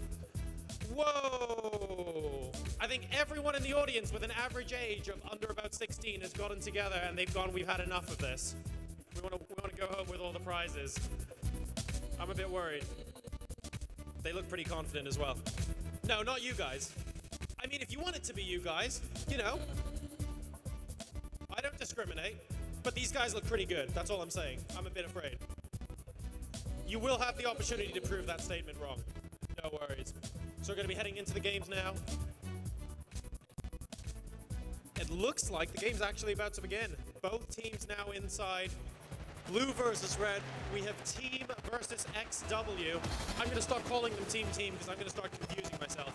Whoa! I think everyone in the audience with an average age of under about sixteen has gotten together and they've gone, we've had enough of this. We want to we want to go home with all the prizes. I'm a bit worried. They look pretty confident as well. No, not you guys. I mean, if you want it to be you guys, you know. I don't discriminate, but these guys look pretty good. That's all I'm saying. I'm a bit afraid. You will have the opportunity to prove that statement wrong. No worries. So we're going to be heading into the games now. It looks like the game's actually about to begin. Both teams now inside. Blue versus red. We have Team versus X W. I'm going to start calling them Team Team because I'm going to start confusing myself.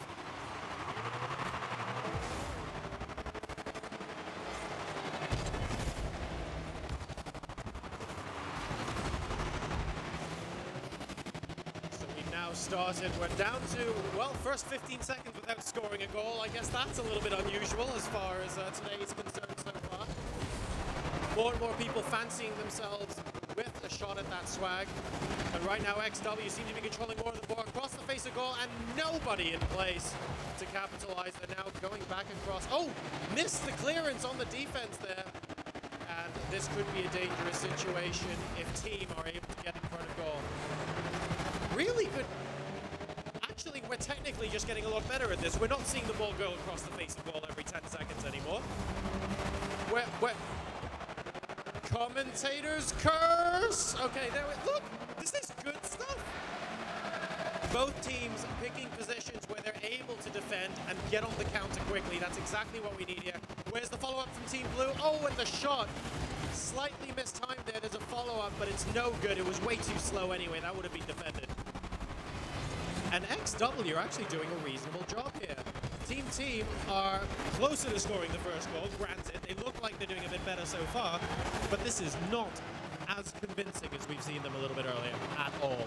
Started. We're down to, well, first fifteen seconds without scoring a goal. I guess that's a little bit unusual as far as uh, today is concerned so far. More and more people fancying themselves with a shot at that swag. And right now, X W seem to be controlling more of the ball across the face of goal, and nobody in place to capitalize. They're now going back across. Oh, missed the clearance on the defense there. And this could be a dangerous situation if team are able to get in front of goal. Really good. Actually, we're technically just getting a lot better at this. We're not seeing the ball go across the face of goal every ten seconds anymore. We're, we're commentators curse. Okay, there we look. This is good stuff. Both teams picking positions where they're able to defend and get on the counter quickly. That's exactly what we need here. Where's the follow-up from Team Blue? Oh, and the shot. Slightly mistimed there. There's a follow-up, but it's no good. It was way too slow anyway. That would have been defended. And X W are actually doing a reasonable job here. Team Team are closer to scoring the first goal, granted. They look like they're doing a bit better so far, but this is not as convincing as we've seen them a little bit earlier at all.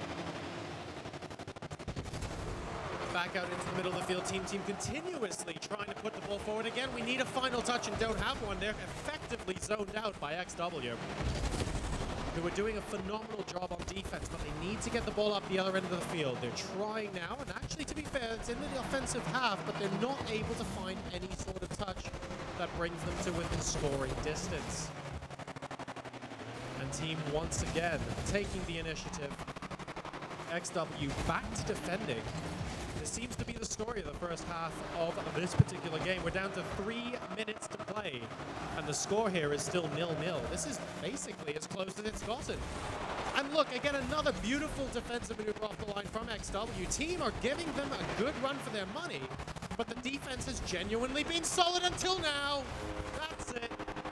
Back out into the middle of the field, Team Team continuously trying to put the ball forward. Again, we need a final touch and don't have one. They're effectively zoned out by X W, who are doing a phenomenal job on defense, but they need to get the ball up the other end of the field. They're trying now, and actually, to be fair, it's in the offensive half, but they're not able to find any sort of touch that brings them to within scoring distance. And Team, once again, taking the initiative. X W back to defending. This seems to be the story of the first half of this particular game. We're down to three minutes to play, and the score here is still nil nil. This is basically as close as it's gotten. And look, again, another beautiful defensive maneuver off the line from X W. Team are giving them a good run for their money, but the defense has genuinely been solid until now. That's it.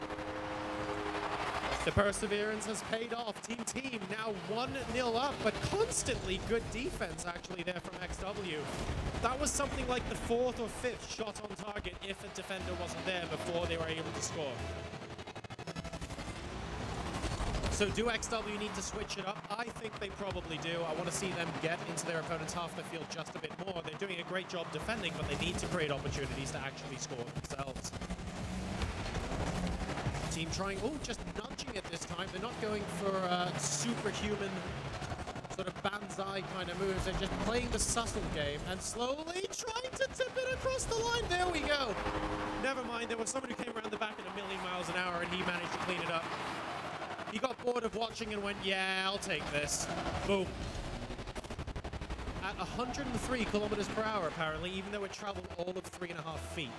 The perseverance has paid off. Team Team now one nil up, but constantly good defense actually there from X W. That was something like the fourth or fifth shot on target if a defender wasn't there before they were able to score. So do X W need to switch it up? I think they probably do. I want to see them get into their opponent's half the field just a bit more. They're doing a great job defending, but they need to create opportunities to actually score themselves. Team trying, oh, just nudging it this time. They're not going for uh, superhuman sort of banzai kind of moves. They're just playing the subtle game and slowly trying to tip it across the line. There we go. Never mind, there was someone who came around the back at a million miles an hour and he managed to clean it up. He got bored of watching and went, yeah, I'll take this. Boom. At one hundred three kilometers per hour, apparently, even though it traveled all of three and a half feet.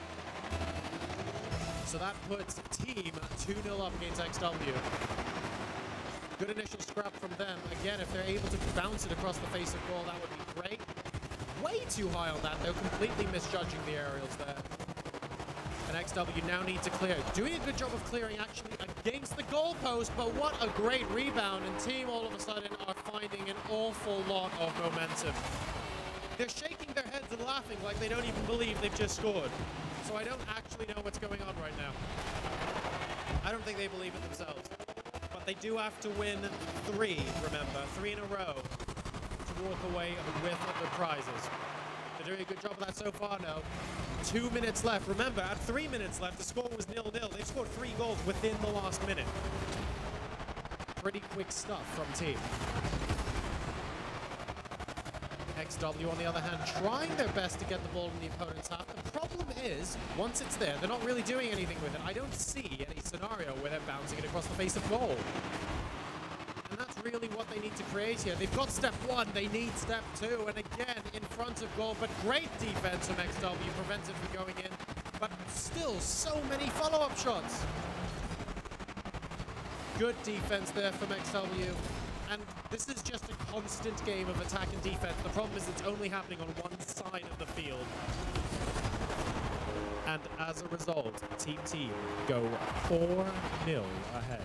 So that puts Team two nil up against X W. Good initial scrap from them. Again, if they're able to bounce it across the face of goal, that would be great. Way too high on that, though, completely misjudging the aerials there. And X W now need to clear. Doing a good job of clearing actually against the goalpost, but what a great rebound. And Team all of a sudden are finding an awful lot of momentum. They're shaking their heads and laughing like they don't even believe they've just scored. So I don't actually know what's going on right now. I don't think they believe it themselves. But they do have to win three, remember, three in a row to walk away with the prizes. They're doing a good job of that so far now. Two minutes left. Remember, at three minutes left, the score was nil nil. They've scored three goals within the last minute. Pretty quick stuff from Team. X W, on the other hand, trying their best to get the ball in the opponent's half. The problem is, once it's there, they're not really doing anything with it. I don't see any scenario where they're bouncing it across the face of goal. And that's really what they need to create here. They've got step one, they need step two, and again, in front of goal, but great defense from X W prevents it from going in, but still so many follow-up shots. Good defense there from X W. And this is just a constant game of attack and defense. The problem is it's only happening on one side of the field. And as a result, Team Team go four nil ahead.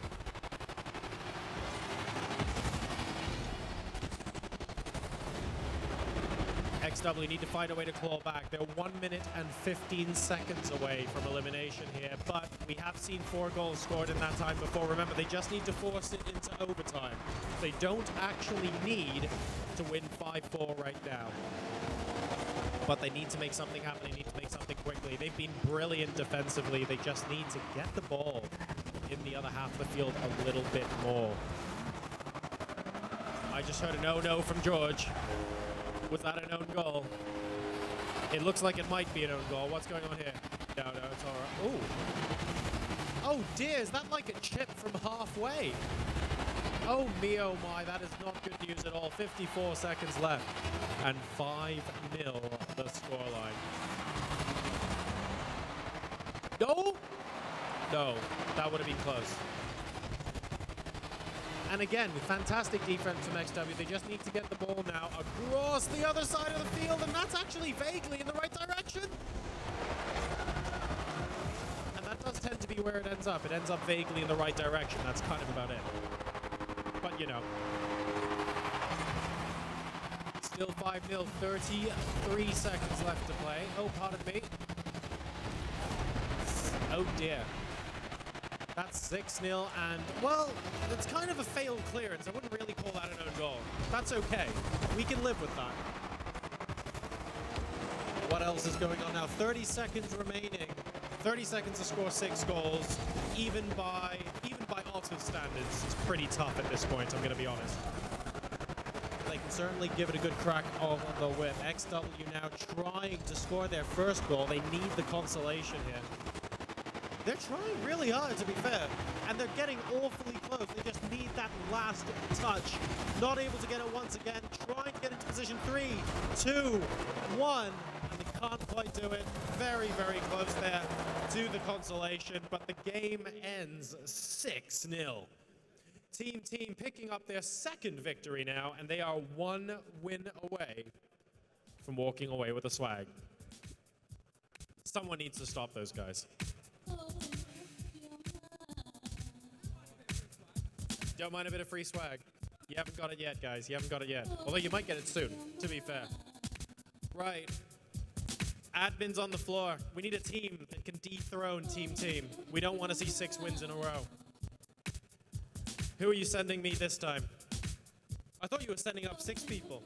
X W need to find a way to claw back. They're one minute and fifteen seconds away from elimination here, but we have seen four goals scored in that time before. Remember, they just need to force it into overtime. They don't actually need to win five four right now. But they need to make something happen. They need to make something quickly. They've been brilliant defensively. They just need to get the ball in the other half of the field a little bit more. just heard a no-no from George. Was that an own goal? It looks like it might be an own goal. What's going on here? No, no, it's all right. Ooh. Oh dear, is that like a chip from halfway? Oh me, oh my, that is not good news at all. fifty-four seconds left. And five nil the scoreline. No? No, that would have been close. And again, with fantastic defense from X W, they just need to get the ball now across the other side of the field, and that's actually vaguely in the right direction. And that does tend to be where it ends up. It ends up vaguely in the right direction. That's kind of about it. But, you know. Still five nil, thirty-three seconds left to play. Oh, pardon me. Oh, dear. That's six nil, and, well, it's kind of a failed clearance. I wouldn't really call that an own goal. That's okay. We can live with that. What else is going on now? thirty seconds remaining. thirty seconds to score six goals. Even by even by Oxford standards, it's pretty tough at this point, I'm going to be honest. They can certainly give it a good crack on the whip. X W now trying to score their first goal. They need the consolation here. They're trying really hard, to be fair, and they're getting awfully close. They just need that last touch. Not able to get it once again. Trying to get into position three, two, one, and they can't quite do it. Very, very close there to the consolation, but the game ends six nil. Team Team picking up their second victory now, and they are one win away from walking away with a swag. Someone needs to stop those guys. Don't mind a bit of free swag. You haven't got it yet, guys. You haven't got it yet. Although you might get it soon, to be fair. Right. Admin's on the floor. We need a team that can dethrone Team Team. We don't want to see six wins in a row. Who are you sending me this time? I thought you were sending up six people.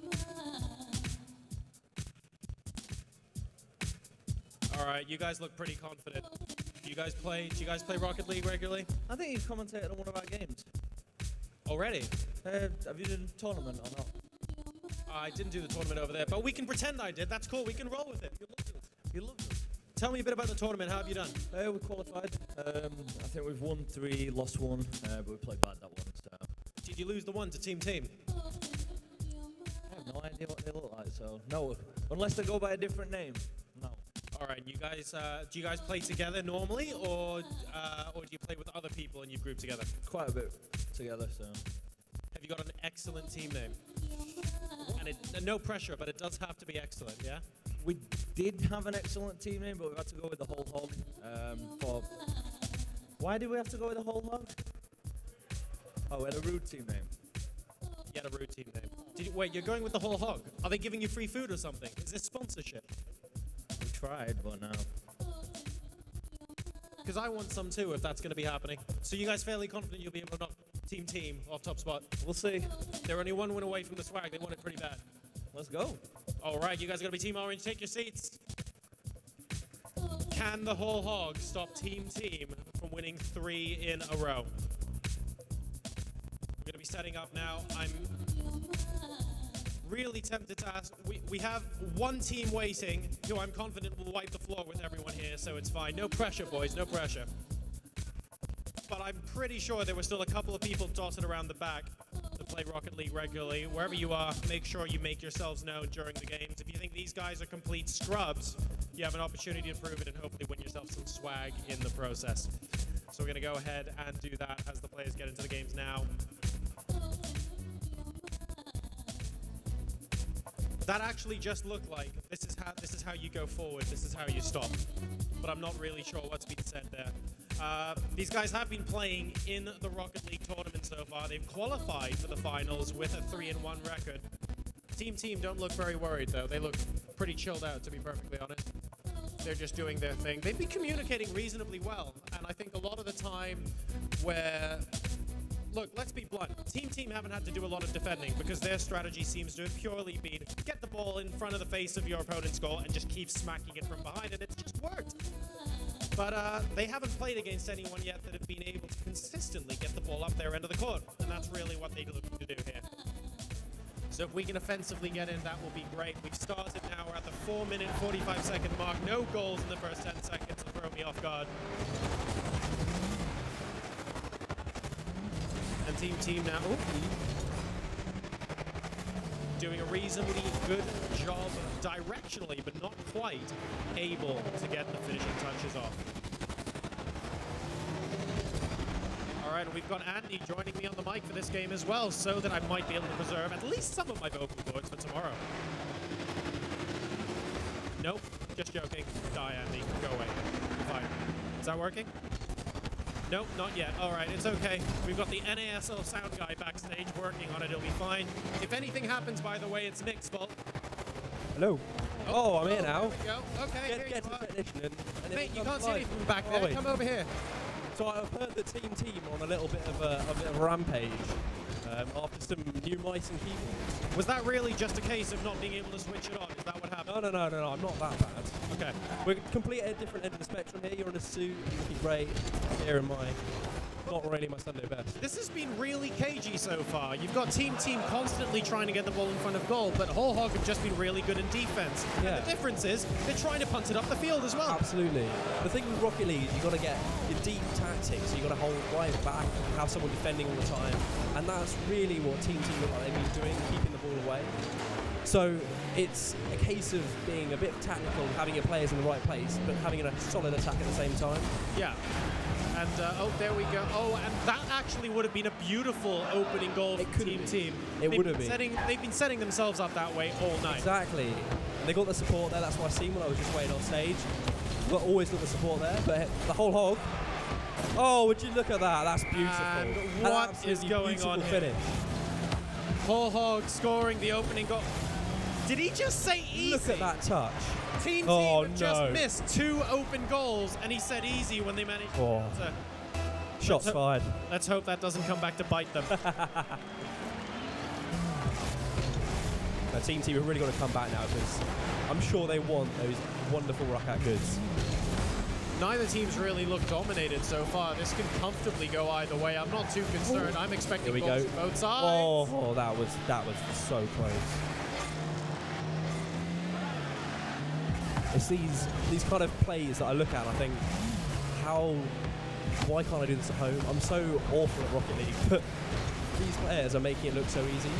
All right, you guys look pretty confident. Do you guys play? Do you guys play Rocket League regularly? I think you've commentated on one of our games. Already? Uh, have you done a tournament or not? I didn't do the tournament over there, but we can pretend I did. That's cool. We can roll with it. You loved us. You loved us. Tell me a bit about the tournament. How have you done? Uh, we qualified. Um, I think we've won three, lost one, uh, but we played bad that one. So Did you lose the one to Team Team? I have no idea what they look like. So no, unless they go by a different name. No. All right. You guys, uh, do you guys play together normally, or uh, or do you play with other people and you group together? Quite a bit together. So Have you got an excellent team name? And it, uh, no pressure, but it does have to be excellent. Yeah. we did have an excellent team name, but we had to go with the whole hog. Um, for why did we have to go with the whole hog? Oh, we had a rude team name. You had a rude team name. Did you, wait, you're going with the whole hog? Are they giving you free food or something? Is this sponsorship? We tried, but no. Because I want some too, if that's going to be happening. So you guys fairly confident you'll be able to knock Team Team off top spot? We'll see. They're only one win away from the swag. They want it pretty bad. Let's go. All right, you guys are going to be Team Orange. Take your seats. Can the whole hog stop Team Team from winning three in a row? We're going to be setting up now. I'm really tempted to ask. We, we have one team waiting who I'm confident will wipe the floor with everyone here, so it's fine. No pressure, boys, no pressure. But I'm pretty sure there were still a couple of people dotted around the back that play Rocket League regularly. Wherever you are, make sure you make yourselves known during the games. If you think these guys are complete scrubs, you have an opportunity to prove it and hopefully win yourself some swag in the process. So we're going to go ahead and do that as the players get into the games now. That actually just looked like this is how this is how you go forward, this is how you stop. But I'm not really sure what's been said there. Uh, these guys have been playing in the Rocket League tournament so far. They've qualified for the finals with a three and one record. Team Team don't look very worried though. They look pretty chilled out, to be perfectly honest. They're just doing their thing. They've been communicating reasonably well, and I think a lot of the time where look, let's be blunt. Team Team haven't had to do a lot of defending because their strategy seems to have purely been get the ball in front of the face of your opponent's goal and just keep smacking it from behind, and it's just worked. But uh, they haven't played against anyone yet that have been able to consistently get the ball up their end of the court, and that's really what they're looking to do here. So if we can offensively get in, that will be great. We've started now. We're at the four minute, forty-five second mark. No goals in the first ten seconds to throw me off guard. And Team Team now ooh, doing a reasonably good job directionally, but not quite able to get the finishing touches off. All right, and we've got Andy joining me on the mic for this game as well, so that I might be able to preserve at least some of my vocal cords for tomorrow. Nope, just joking. Die, Andy. Go away. Fine. Is that working? Nope, not yet. All right, it's okay. We've got the N A S L sound guy backstage working on it. It'll be fine. If anything happens, by the way, it's Nick's fault. Hello. Oh, I'm here now. There we go. Okay, Get, here get you to are. the technician. And, and Mate, you it can't becomes see live. anything from back Oh, there. wait. Come over here. So I've heard the team team on a little bit of a, a bit of a rampage um, after some new mice and keyboards. Was that really just a case of not being able to switch it on? Is that what happened? No, no, no, no, no. I'm not that bad. Okay. We're completely at a different end of the spectrum here. You're in a suit, you're looking great. Here in my, not really my Sunday best. This has been really cagey so far. You've got Team Team constantly trying to get the ball in front of goal, but Whole Hog have just been really good in defense. Yeah. And the difference is they're trying to punt it up the field as well. Absolutely. The thing with Rocket League is you've got to get your deep tactics. You've got to hold right back, have someone defending all the time. And that's really what Team Team look like they've been doing, keeping the ball away. So it's a case of being a bit tactical, having your players in the right place, but having a solid attack at the same time. Yeah. And, uh, oh, there we go. Oh, and that actually would have been a beautiful opening goal It for could Team have Team. It They've would have been been. Setting, they've been setting themselves up that way all night. Exactly. And they got the support there. That's what I seen when I was just waiting on stage. Got always got the support there, but the Whole Hog. Oh, would you look at that? That's beautiful. And An what absolutely is going beautiful on here? finish. Whole Hog scoring the opening goal. Did he just say easy? Look at that touch. Team Team Oh, have just no. missed two open goals, and he said easy when they managed Oh. to. Shots Let's ho- fired. Let's hope that doesn't come back to bite them. The Team Team have really got to come back now because I'm sure they want those wonderful Rockat goods. Neither team's really looked dominated so far. This can comfortably go either way. I'm not too concerned. I'm expecting Here we goals go. from both sides. Oh, oh, that was that was so close. It's these these kind of plays that I look at and I think, how, why can't I do this at home? I'm so awful at Rocket League, but these players are making it look so easy.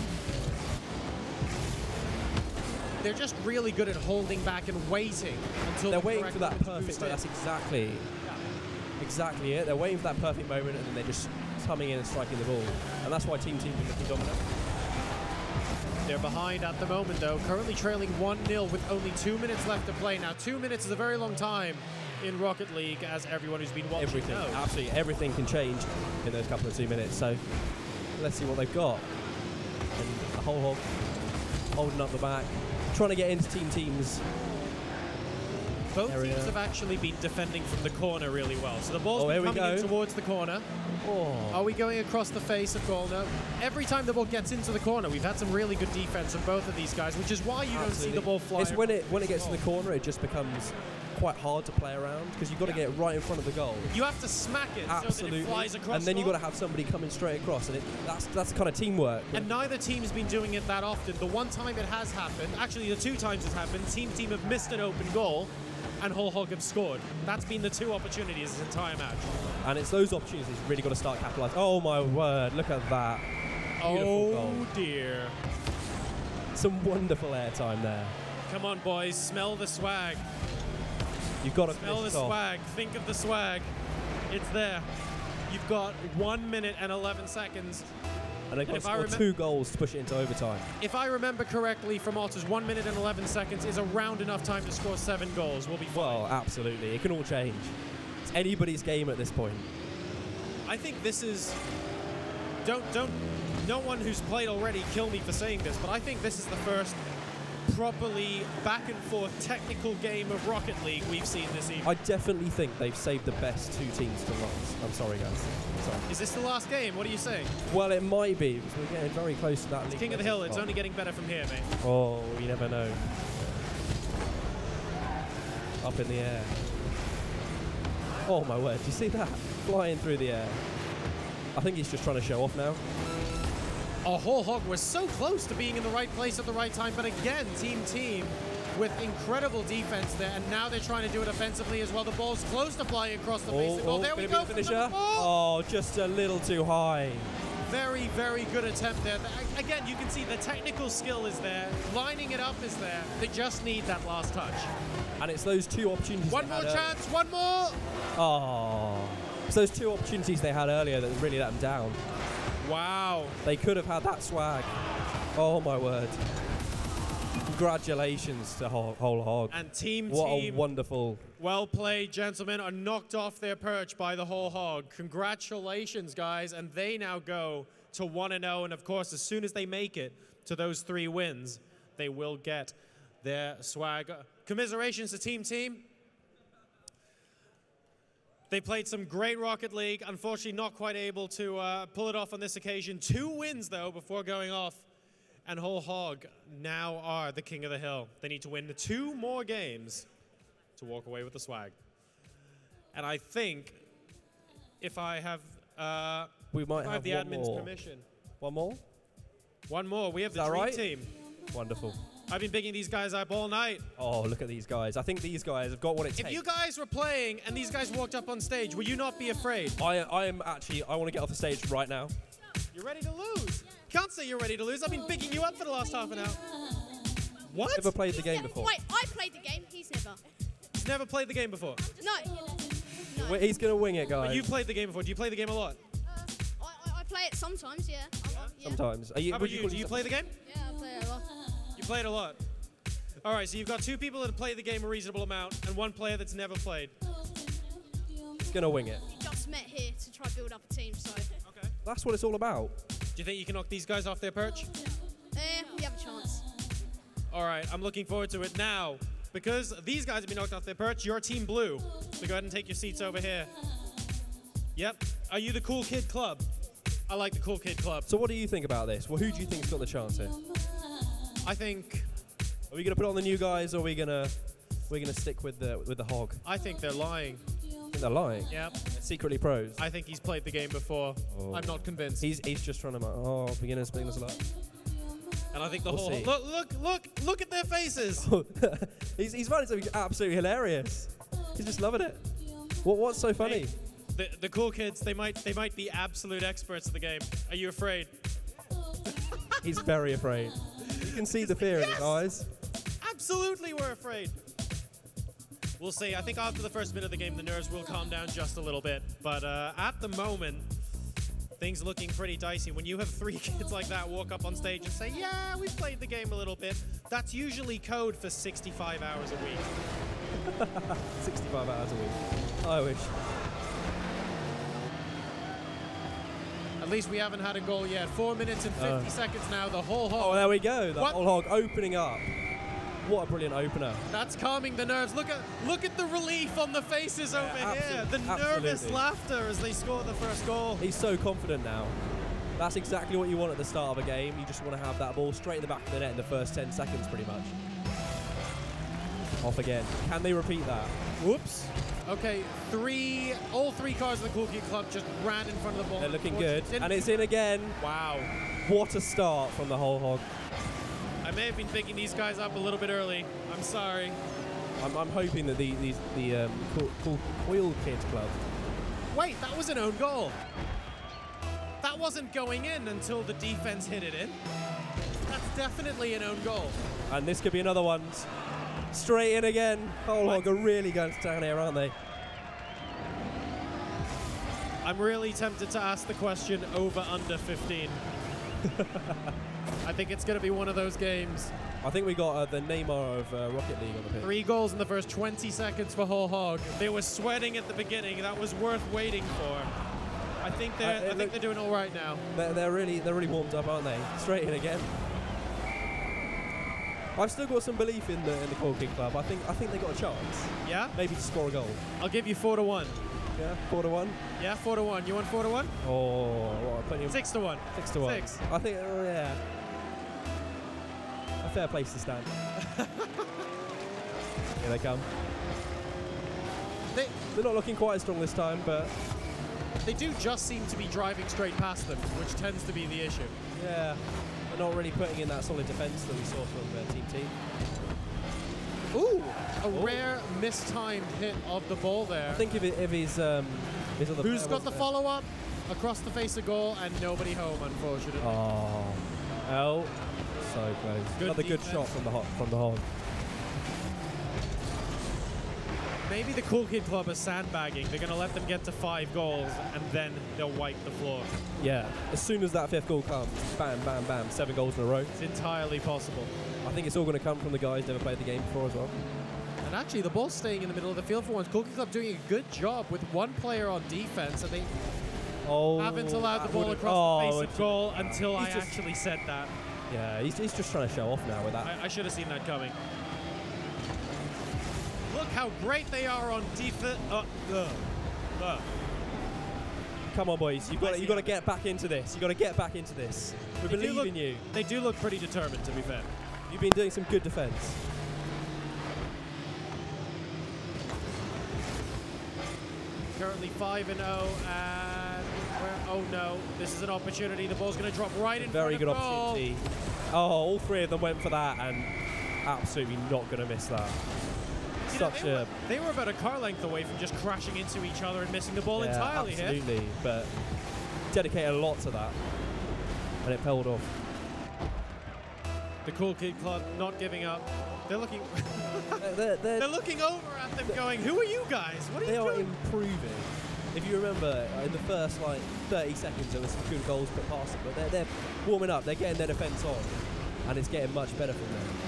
They're just really good at holding back and waiting until They're the waiting correct for that moment to perfect boost moment. in. That's exactly, exactly it. They're waiting for that perfect moment and then they're just coming in and striking the ball. And that's why Team Team are looking dominant. They're behind at the moment, though, currently trailing one nil with only two minutes left to play. Now, two minutes is a very long time in Rocket League, as everyone who's been watching Everything, knows. absolutely everything can change in those couple of two minutes. So let's see what they've got. And the Whole Hog holding up the back, trying to get into Team Team's Both area. teams have actually been defending from the corner really well. So the ball's Oh, been here we coming in go. towards the corner. Oh. Are we going across the face of goal? No. Every time the ball gets into the corner, we've had some really good defense from both of these guys, which is why you don't see the ball fly. It's when it across when it gets to goal. the corner, it just becomes quite hard to play around because you've got to Yeah. get right in front of the goal. You have to smack it so Absolutely. that it flies across and then you've got goal. to have somebody coming straight across, and it, that's that's the kind of teamwork. And neither team has been doing it that often. The one time it has happened, actually the two times it's happened, Team Team have missed an open goal and Whole Hog have scored. That's been the two opportunities this entire match. And it's those opportunities you've really got to start capitalising. Oh my word, look at that. Beautiful oh goal. dear. Some wonderful airtime there. Come on, boys, smell the swag. You've got to Smell the finish off. swag. Think of the swag. It's there. You've got one minute and eleven seconds. And they've got if to I score remem- two goals to push it into overtime. If I remember correctly from Otter's, one minute and eleven seconds is around enough time to score seven goals. We'll be fine. Well, absolutely. It can all change. It's anybody's game at this point. I think this is. Don't don't. No one who's played already kill me for saying this, but I think this is the first properly back and forth technical game of Rocket League we've seen this evening. I definitely think they've saved the best two teams to last. I'm sorry, guys. Sorry. Is this the last game? What are you saying? Well, it might be because we're getting very close to that. It's league King of the Hill. legend It's spot. only getting better from here, mate. Oh, you never know. Up in the air. Oh my word! Do you see that? Flying through the air. I think he's just trying to show off now. A Whole Hog was so close to being in the right place at the right time, but again, Team Team with incredible defense there, and now they're trying to do it offensively as well. The ball's close to flying across the base. Oh, there we gonna go. be the for finisher. number four. Oh, just a little too high. Very, very good attempt there. The- Again, you can see the technical skill is there. Lining it up is there. They just need that last touch. And it's those two opportunities. One they more had chance, one more. Oh, it's those two opportunities they had earlier that really let them down. Wow. They could have had that swag. Oh my word. Congratulations to Whole, Whole Hog. And Team What Team. a wonderful. Well played, gentlemen, are knocked off their perch by the Whole Hog. Congratulations, guys. And they now go to one and oh. And of course, as soon as they make it to those three wins, they will get their swag. Commiserations to Team Team. They played some great Rocket League. Unfortunately, not quite able to uh, pull it off on this occasion. Two wins, though, before going off. And Whole Hog now are the king of the hill. They need to win the two more games to walk away with the swag. And I think if I have, uh, We might if I have have the one admin's more. permission. One more? One more. We have Is the that Dream right? Team. Wonderful. I've been picking these guys up all night. Oh, look at these guys. I think these guys have got what it If takes. you guys were playing and these guys walked up on stage, would you not be afraid? I, I am actually, I want to get off the stage right now. You're ready to lose. Can't say you're ready to lose. I've been picking you up for the last half an hour. What? Never played the He's game never- before. Wait, I played the game. He's never. He's never played the game before. No. no. Wait, he's going to wing it, guys. But you played the game before. Do you play the game a lot? I, I, I play it sometimes, yeah. I, I, yeah. Sometimes. Are you, How would about you? call Do you yourself- play the game? Yeah, I play it a lot. You play it a lot. All right, so you've got two people that play the game a reasonable amount and one player that's never played. He's going to wing it. We just met here to try build up a team, so. Okay. That's what it's all about. Do you think you can knock these guys off their perch? Eh, we have a chance. All right, I'm looking forward to it now. Because these guys have been knocked off their perch, you're Team Blue. So go ahead and take your seats over here. Yep. Are you the Cool Kid Club? I like the Cool Kid Club. So what do you think about this? Well, who do you think's got the chance here? I think Are we going to put on the new guys, or are we going to we're going to stick with the with the Hog? I think they're lying. I think they're lying. Yep. They're secretly pros. I think he's played the game before. Oh. I'm not convinced. He's he's just trying to mo- oh beginners beginners luck. and I think the We'll whole see. look look look look at their faces. he's he's finding something absolutely hilarious. He's just loving it. What what's so funny? Hey, the the cool kids, they might they might be absolute experts at the game. Are you afraid? He's very afraid. You can see the fear in his eyes. Absolutely, we're afraid. We'll see. I think after the first minute of the game, the nerves will calm down just a little bit. But uh, at the moment, things looking pretty dicey. When you have three kids like that walk up on stage and say, yeah, we played the game a little bit, that's usually code for sixty-five hours a week. sixty-five hours a week. I wish. At least we haven't had a goal yet. Four minutes and fifty Uh. seconds now. The whole Oh, hog. there we go. The What? whole Hog opening up. What a brilliant opener. That's calming the nerves. Look at look at the relief on the faces over here. absolute- The nervous absolutely. laughter as they score the first goal. He's so confident now. That's exactly what you want at the start of a game. You just want to have that ball straight in the back of the net in the first ten seconds, pretty much. Off again. Can they repeat that? Whoops. Okay, three, all three cars of the Cool Kid Club just ran in front of the ball. They're looking Unfortunately, good. didn't- And it's in again. Wow. What a start from the whole Hog. I may have been picking these guys up a little bit early. I'm sorry. I'm, I'm hoping that the these, the um, cool, cool Coil Kids Club. Wait, that was an own goal. That wasn't going in until the defense hit it in. That's definitely an own goal. And this could be another one. Straight in again. Whole Hog are really going to town here, aren't they? I'm really tempted to ask the question over under fifteen. I think it's going to be one of those games. I think we got uh, the Neymar of uh, Rocket League on the pitch. Three goals in the first twenty seconds for Whole Hog. They were sweating at the beginning. That was worth waiting for. I think they're, Uh, it I think look- they're doing all right now. They're, they're really they're really warmed up, aren't they? Straight in again. I've still got some belief in the in the Coil Kid Club. I think I think they got a chance. Yeah? Maybe to score a goal. I'll give you four to one. Yeah, four to one. Yeah, four to one. You want four to one? Oh, what, plenty of Six to one. six to one. Six. I think, oh yeah, a fair place to stand. Here they come. They, They're not looking quite as strong this time, but they do just seem to be driving straight past them, which tends to be the issue. Yeah, they're not really putting in that solid defence that we saw from uh, Team T. Ooh, a Oh. rare mistimed hit of the ball there. I think if, it, if he's um, his other Who's player got the wasn't there- follow-up? Across the face of goal and nobody home, unfortunately. Oh, L, so close. Good Another good defense. shot from the hot from the hog. Maybe the Cool Kid Club are sandbagging. They're going to let them get to five goals and then they'll wipe the floor. Yeah, as soon as that fifth goal comes, bam, bam, bam, seven goals in a row. It's entirely possible. I think it's all going to come from the guys never played the game before as well. And actually, the ball's staying in the middle of the field for once. Cool Kid Club doing a good job with one player on defense, and they Oh, haven't allowed the that ball would've- across oh, the face it's- of goal until I he's just- actually said that. Yeah, he's, he's just trying to show off now with that. I, I should have seen that coming. Look how great they are on defense. Uh, uh, uh. Come on, boys, you've got I you see got to how- get back into this. You've got to get back into this. We They do believe look- in you. They do look pretty determined, to be fair. You've been doing some good defence. Currently five and oh, and where, oh no, this is an opportunity. The ball's going to drop right in Very front good of goal. opportunity. Oh, all three of them went for that, and absolutely not going to miss that. You know, Such they, a were, they were about a car length away from just crashing into each other and missing the ball yeah, entirely here. absolutely, but dedicated a lot to that, and it pulled off. The Cool Kid Club not giving up. They're looking. they're, they're, They're looking over at them, going, "Who are you guys? What are They you are doing?" improving. If you remember, uh, in the first like thirty seconds, there was some good goals put past them, but they're, they're warming up. They're getting their defence on, and it's getting much better from them.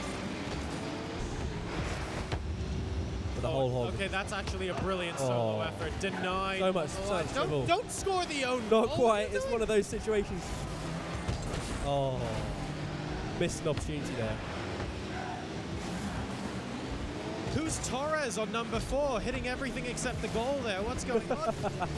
But the whole hog. Okay, that's actually a brilliant solo Oh. effort. Denied. So much- on the so line. much don't, dribble. don't score the own Not goal. quite. It's one of those situations. Oh, missed an opportunity there. Who's Torres on number four, hitting everything except the goal there? What's going on?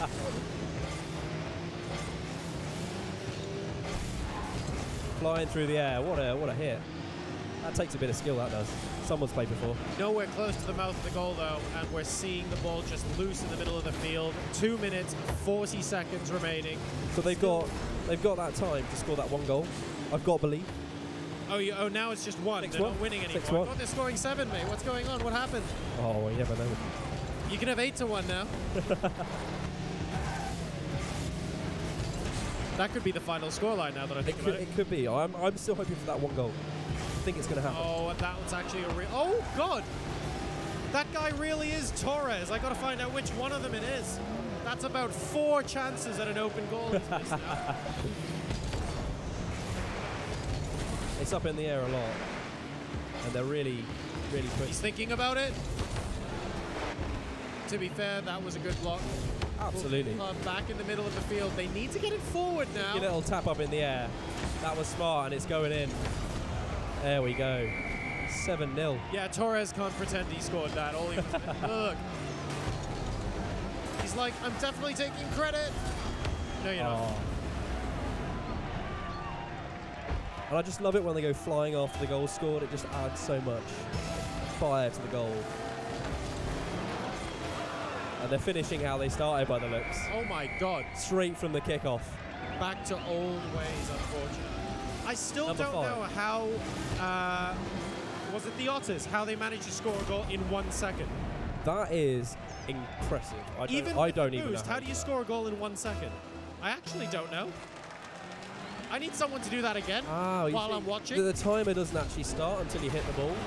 Flying through the air. What a what a hit. That takes a bit of skill. That does. Someone's played before. Nowhere close to the mouth of the goal, though, and we're seeing the ball just loose in the middle of the field. Two minutes, forty seconds remaining. So they've got they've got that time to score that one goal. I've got to believe. Oh, you, oh, now it's just one. Six They're one. not winning anymore. Six one. I thought they're scoring seven, mate. What's going on? What happened? Oh, well, you never know. You can have eight to one now. That could be the final scoreline now that I It think could, about it. it could be. I'm, I'm still hoping for that one goal. I think it's going to happen. Oh, and that was actually a real. Oh God, that guy really is Torres. I got to find out which one of them it is. That's about four chances at an open goal. he's missed now. It's up in the air a lot, and they're really, really putting. He's thinking about it. To be fair, that was a good block. Absolutely. Uh, back in the middle of the field. They need to get it forward now. A little tap up in the air. That was smart, and it's going in. There we go. seven nil. Yeah, Torres can't pretend he scored that. All he was. Look. He's like, I'm definitely taking credit. No, you're not. Oh. And I just love it when they go flying after the goal scored. It just adds so much fire to the goal. And they're finishing how they started by the looks. Oh my God. Straight from the kickoff. Back to old ways, unfortunately. I still Number don't five. know how, uh, was it the Otters, how they managed to score a goal in one second. That is impressive. I don't, Even I with don't the even know. boost, how do you score a goal in one second? I actually don't know. I need someone to do that again Oh, you while see, I'm watching. The, the timer doesn't actually start until you hit the ball.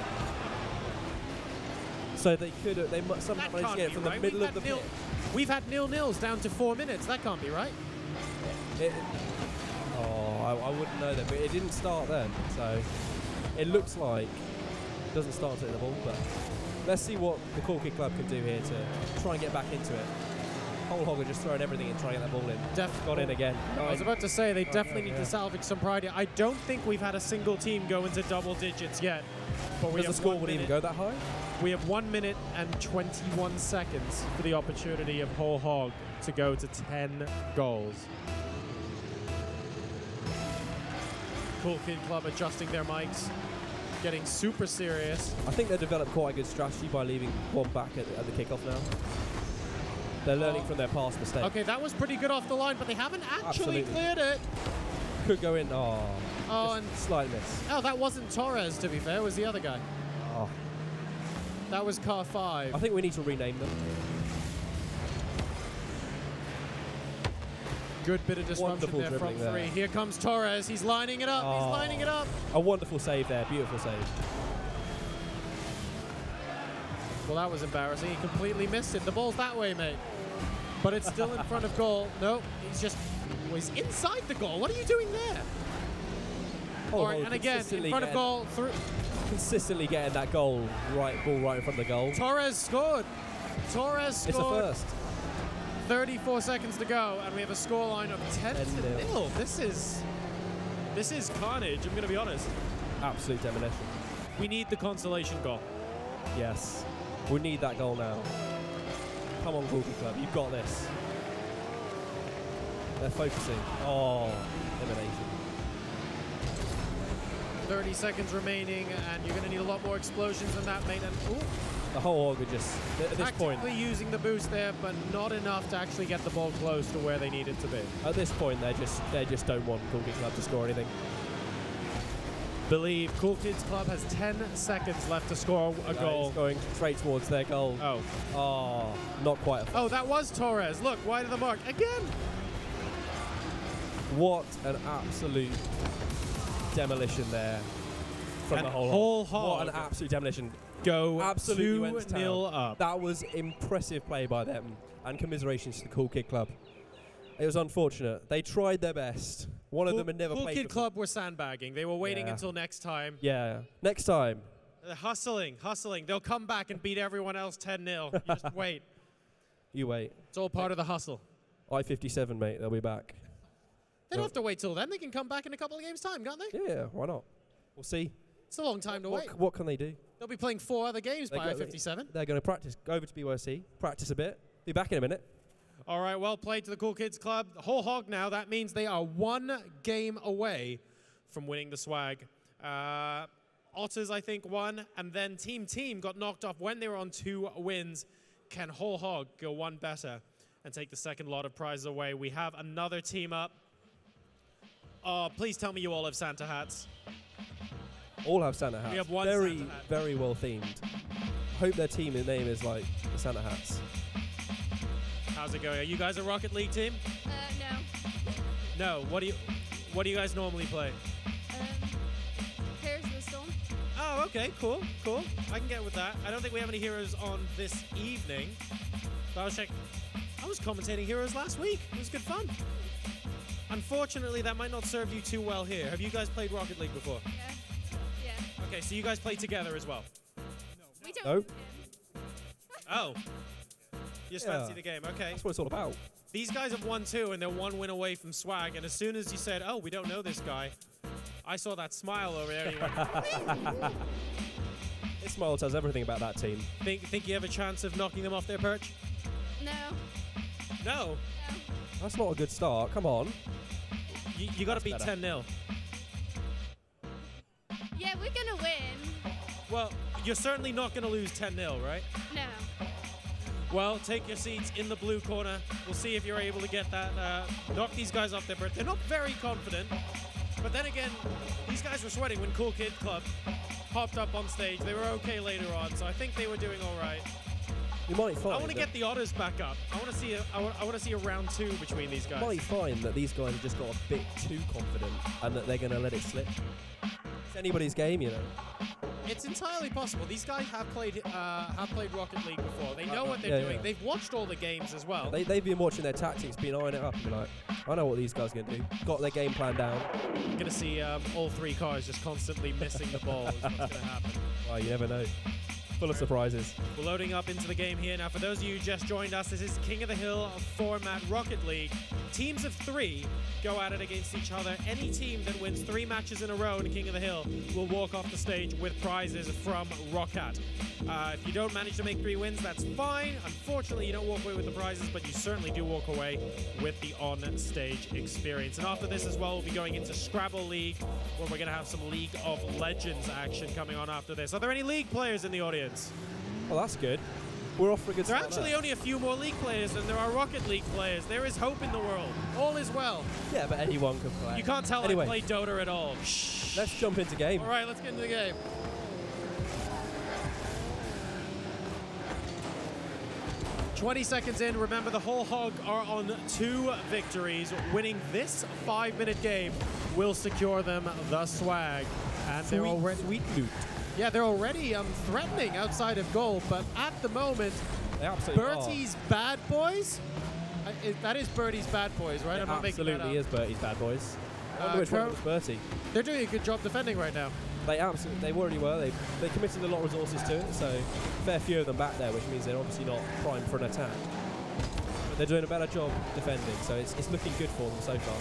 So they could have, they mu- somehow That managed to can't get it be from right. the middle We've of the had nil- pitch. We've had nil-nils down to four minutes. That can't be right. It, oh, I, I wouldn't know that, but it didn't start then. So it looks like it doesn't start to hit the ball, but let's see what the Cool Kid Club can do here to try and get back into it. Whole Hog are just throwing everything in, trying to get that ball in. Def- Got in again. I was about to say they definitely need yeah. to salvage some pride. I don't think we've had a single team go into double digits yet. But we Does the have score one would even minute- go that high? We have one minute and twenty-one seconds for the opportunity of Whole Hog to go to ten goals. Cool Kid Club adjusting their mics, getting super serious. I think they developed quite a good strategy by leaving one back at, at the kickoff now. They're learning from their past mistakes. Okay, that was pretty good off the line, but they haven't actually Absolutely. cleared it. Could go in. Oh, Oh, just and slight miss. oh, that wasn't Torres, to be fair. It was the other guy. Oh, That was car five. I think we need to rename them. Good bit of disruption Wonderful there from dribbling there. three. Here comes Torres. He's lining it up. He's Oh. lining it up. A wonderful save there. Beautiful save. Well, that was embarrassing. He completely missed it. The ball's that way, mate. But it's still in front of goal. No, he's just well, he's inside the goal. What are you doing there? Oh, All right, oh, and again, in consistently front of getting- goal. Through. Consistently getting that goal, right ball right in front of the goal. Torres scored. Torres It's a scored. first. thirty-four seconds to go, and we have a scoreline of ten to ten nil. nil. This is this is carnage. I'm going to be honest. Absolute demolition. We need the consolation goal. Yes. We need that goal now. Come on, Gorky Club. You've got this. They're focusing. Oh, elimination. thirty seconds remaining, and you're going to need a lot more explosions than that, mate. And ooh, The whole org are just, at this point, tactically using the boost there, but not enough to actually get the ball close to where they need it to be. at this point, they just they just don't want Gorky Club to score anything. Believe Cool Kids Club has ten seconds left to score a No, goal. it's going straight towards their goal. Oh. Oh, not quite. A Oh, that was Torres. Look, wide of the mark. Again. What an absolute demolition there from And the whole, whole hog. What an hog. absolute demolition. Go Absolutely went to two nil town. up. That was impressive play by them, and commiserations to the Cool Kid Club. It was unfortunate. They tried their best. One of Cool, them had never cool played Kid before. Club were sandbagging. They were waiting Yeah. until next time. Yeah. Next time. They're hustling, hustling. They'll come back and beat everyone else ten nil. You just wait. You wait. It's all part of the hustle. I fifty-seven, mate. They'll be back. They don't have to wait till then. They can come back in a couple of games' time, can't they? Yeah, why not? We'll see. It's a long time to What, wait. c- what can they do? They'll be playing four other games They by go- I fifty-seven. They're going to practice. Go over to B Y C, practice a bit. Be back in a minute. All right, well played to the Cool Kids Club. The whole hog now. That means they are one game away from winning the swag. Uh, Otters, I think, won, and then Team Team got knocked off when they were on two wins. Can Whole Hog go one better and take the second lot of prizes away? We have another team up. Oh, please tell me you all have Santa hats. All have Santa hats. We have one very, Santa hat. very well themed. Hope their team name is like the Santa hats. How's it going? Are you guys a Rocket League team? Uh, no. No. What do you What do you guys normally play? Um, here's the storm. Oh, okay, cool, cool. I can get with that. I don't think we have any heroes on this evening. But I was check. I was commentating heroes last week. It was good fun. Unfortunately, that might not serve you too well here. Have you guys played Rocket League before? Yeah. Yeah. Okay, so you guys play together as well. We don't. Nope. Oh. You just Yeah. fancy the game, okay. That's what it's all about. These guys have won two, and they're one win away from swag. And as soon as you said, oh, we don't know this guy, I saw that smile over there. And you went, This smile tells everything about that team. think, think you have a chance of knocking them off their perch? No. No. No. That's not a good start. Come on. You, you got to That's beat better. ten nil. Yeah, we're gonna win. Well, you're certainly not going to lose ten nil, right? No. Well, take your seats in the blue corner. We'll see if you're able to get that, uh, knock these guys off their perch. They're not very confident, but then again, these guys were sweating when Cool Kid Club popped up on stage. They were okay later on, so I think they were doing all right. You might find I want to that- get the Otters back up. I want to see a, I want, I want to see a round two between these guys. You might find that these guys have just got a bit too confident and that they're going to let it slip. It's anybody's game, you know. It's entirely possible. These guys have played uh, have played Rocket League before. They know what they're Yeah, doing. yeah. They've watched all the games as well. They, they've been watching their tactics, been eyeing it up, and be like, I know what these guys are going to do. Got their game plan down. You're going to see um, all three cars just constantly missing the ball is what's going to happen. Well, you never know. Full of surprises. We're loading up into the game here. Now, for those of you who just joined us, this is King of the Hill format Rocket League. Teams of three go at it against each other. Any team that wins three matches in a row in King of the Hill will walk off the stage with prizes from Roccat. Uh, if you don't manage to make three wins, that's fine. Unfortunately, you don't walk away with the prizes, but you certainly do walk away with the on-stage experience. And after this as well, we'll be going into Scrabble League, where we're going to have some League of Legends action coming on after this. Are there any League players in the audience? Well, that's good. we're off for a good There are start actually there. only a few more League players than there are Rocket League players. There is hope in the world. All is well. Yeah, but anyone can play. You can't tell Anyway. I play Dota at all. Shh. Let's jump into game. All right, let's get into the game. twenty seconds in. Remember, the Whole Hog are on two victories. Winning this five-minute game will secure them the swag. And they're Sweet, already, sweet loot. yeah, they're already um, threatening outside of goal. But at the moment, They absolutely are. Bertie's Bad Boys. Uh, i- that is Bertie's Bad Boys, right? It I'm not making that absolutely up. is Bertie's bad boys. I wonder Uh, which one Cur- was Bertie. They're doing a good job defending right now. They absolutely, they already were. They they committed a lot of resources to it, so a fair few of them back there, which means they're obviously not primed for an attack. But they're doing a better job defending, so it's, it's looking good for them so far.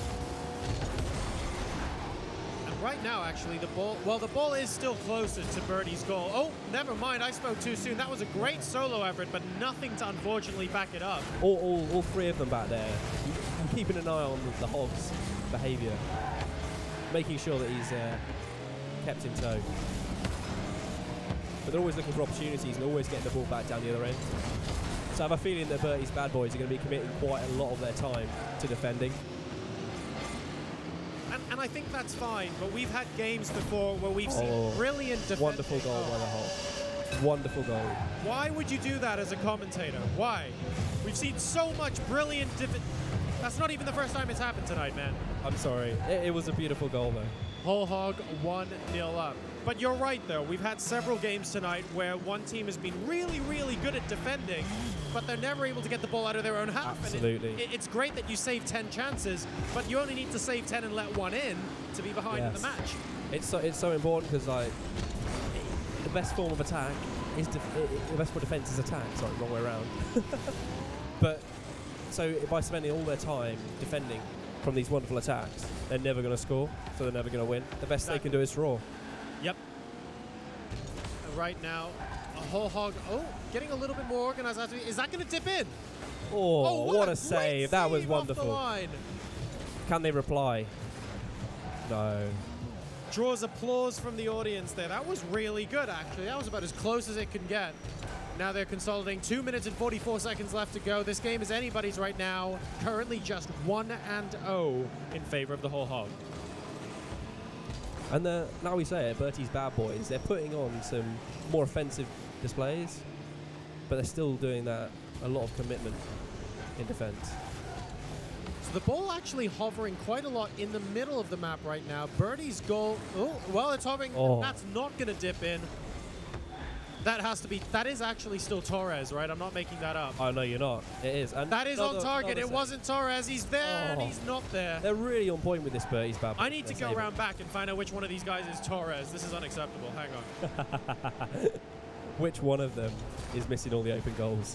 And right now, actually, the ball, well, the ball is still closer to Birdie's goal. Oh, never mind, I spoke too soon. That was a great solo effort, but nothing to unfortunately back it up. All, all, all three of them back there, I'm keeping an eye on the Hog's behaviour, making sure that he's uh, kept in tow. But they're always looking for opportunities and always getting the ball back down the other end. So I have a feeling that Bertie's Bad Boys are going to be committing quite a lot of their time to defending. And, and I think that's fine, but we've had games before where we've Oh, seen brilliant defending. Wonderful goal by the Hog. Wonderful goal. Why would you do that as a commentator? Why? We've seen so much brilliant def- That's not even the first time it's happened tonight, man. I'm sorry. It, it was a beautiful goal, though. Whole Hog one nil up. But you're right, though. We've had several games tonight where one team has been really, really good at defending, but they're never able to get the ball out of their own half. And it- Absolutely. it- it's great that you save ten chances, but you only need to save ten and let one in to be behind in the Yes. match. It's so it's so important because like the best form of attack is def- i- i- the best for defense is attack. Sorry, wrong way around. But so by spending all their time defending from these wonderful attacks, they're never going to score, so they're never going to win. The best they can do is draw. Yep. And right now, a Whole Hog, oh, getting a little bit more organized. After- Is that going to dip in? Oh, Oh, what, a great save! That was save off the wonderful. line. Can they reply? No. Draws applause from the audience there. That was really good, actually. That was about as close as it can get. Now they're consolidating. Two minutes and forty-four seconds left to go. This game is anybody's right now. Currently just one and oh in favor of the Whole Hog. And the, now we say it, Bertie's Bad Boys, they're putting on some more offensive displays, but they're still doing that a lot of commitment in defense. So the ball actually hovering quite a lot in the middle of the map right now. Birdie's goal. Oh, well, it's hovering. Oh. That's not going to dip in. That has to be. That is actually still Torres, right? I'm not making that up. Oh no, you're not. It is. And That is another- on target. another It save. wasn't Torres. He's there and Oh. he's not there. They're really on point with this Bertie's Bad Boys. I need to They're go saving. around back and find out which one of these guys is Torres. This is unacceptable. Hang on. Which one of them is missing all the open goals?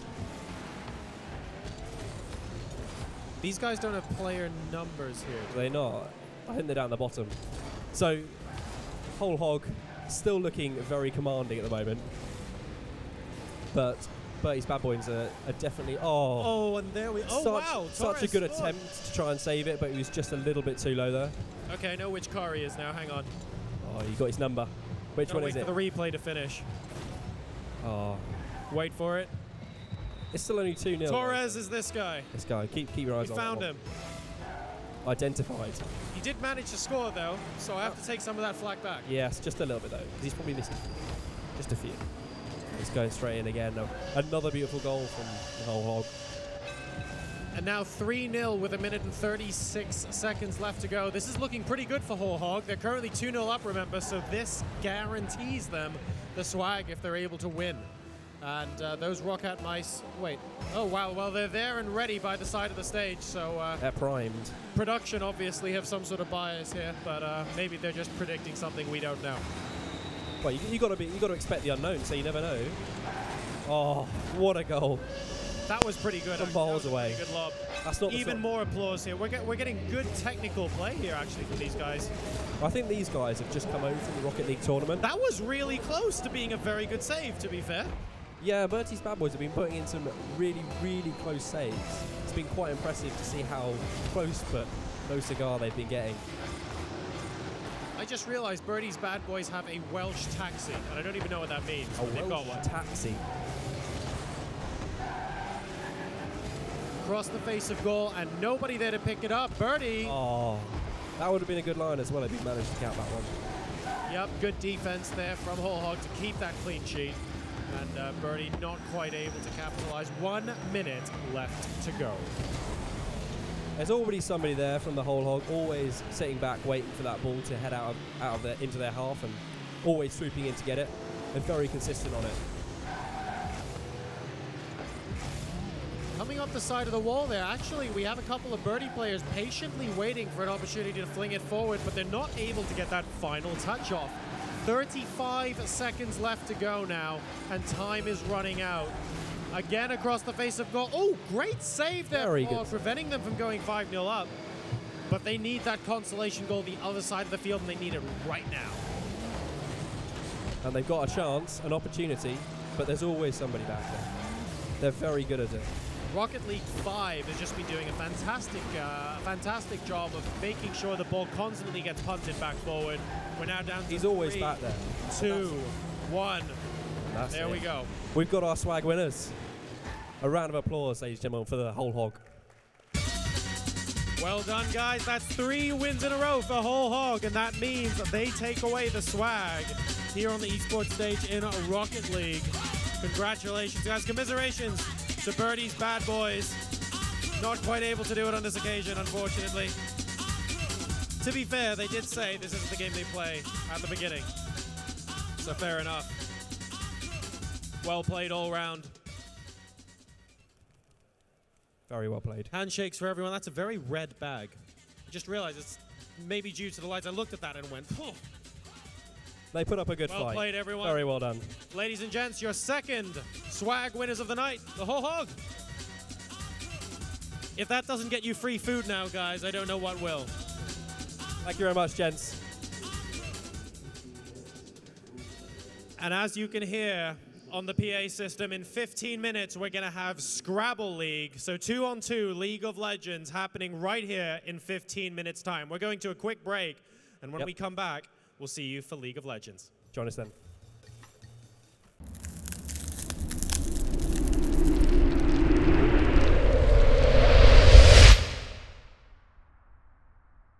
These guys don't have player numbers here. Do they not? I think they're down the bottom. So, Whole Hog still looking very commanding at the moment. But Bertie's Bad Boys are, are definitely. Oh, Oh, and there we. Oh such, wow! such a Torres good scored. attempt to try and save it, but he was just a little bit too low there. Okay, I know which car he is now. Hang on. Oh, you got his number. Which Gotta one is wait it? for the replay to finish. Oh, Wait for it. it's still only two nil. Torres is this guy. This guy. Keep keep your eyes We on. that found one. him. Identified. He did manage to score though, so I have to take some of that flack back. Yes, just a little bit though. 'Cause he's probably missing just a few. He's going straight in again. No, another beautiful goal from the Whole Hog. And now three nil with a minute and thirty-six seconds left to go. This is looking pretty good for Whole Hog. They're currently two nil up, remember, so this guarantees them the swag if they're able to win. And uh, those Rocket Mice, wait. Oh, wow. Well, they're there and ready by the side of the stage, so uh, They're primed. production obviously have some sort of bias here, but uh, maybe they're just predicting something we don't know. Well, you, you got to be, you got to expect the unknown, so you never know. Oh, what a goal! That was pretty good. Some actually. balls That was a away. pretty Good lob. That's not the Even sort- more applause here. We're, get, we're getting good technical play here, actually, from these guys. I think these guys have just come over from the Rocket League tournament. That was really close to being a very good save, to be fair. Yeah, Bertie's Bad Boys have been putting in some really, really close saves. It's been quite impressive to see how close but no cigar they've been getting. I just realized Birdie's Bad Boys have a Welsh taxi, and I don't even know what that means. A but they've got Welsh one. taxi. across the face of goal, and nobody there to pick it up. Birdie. Oh, that would have been a good line as well if he managed to count that one. Yep, good defense there from Whole Hog to keep that clean sheet. And uh, Birdie not quite able to capitalize. One minute left to go. There's already somebody there from the Whole Hog, always sitting back, waiting for that ball to head out of, out of their, into their half, and always swooping in to get it, and very consistent on it. Coming up the side of the wall there, actually, we have a couple of Birdie players patiently waiting for an opportunity to fling it forward, but they're not able to get that final touch off. thirty-five seconds left to go now, and time is running out. Again, across the face of goal. Oh, great save there, Very for good. preventing them from going five nil up. But they need that consolation goal the other side of the field, and they need it right now. And they've got a chance, an opportunity, but there's always somebody back there. They're very good at it. Rocket League five has just been doing a fantastic, uh, fantastic job of making sure the ball constantly gets punted back forward. We're now down to He's always three, back there. two, one. That's There it. we go. We've got our swag winners. A round of applause, ladies and gentlemen, for the Whole Hog. Well done, guys. That's three wins in a row for Whole Hog, and that means that they take away the swag here on the esports stage in Rocket League. Congratulations, guys. Commiserations to Birdie's Bad Boys. Not quite able to do it on this occasion, unfortunately. To be fair, they did say this isn't the game they play at the beginning. So fair enough. Well played all round. Very well played. Handshakes for everyone. That's a very red bag. I just realized it's maybe due to the lights. I looked at that and went, oh. They put up a good Well fight. played, everyone. Very well done. Ladies and gents, your second swag winners of the night, the Whole Hog. If that doesn't get you free food now, guys, I don't know what will. Thank you very much, gents. And as you can hear on the P A system, in fifteen minutes, we're going to have Scrabble League. So two on two League of Legends happening right here in fifteen minutes time. We're going to a quick break. And when Yep. we come back, we'll see you for League of Legends. Join us then.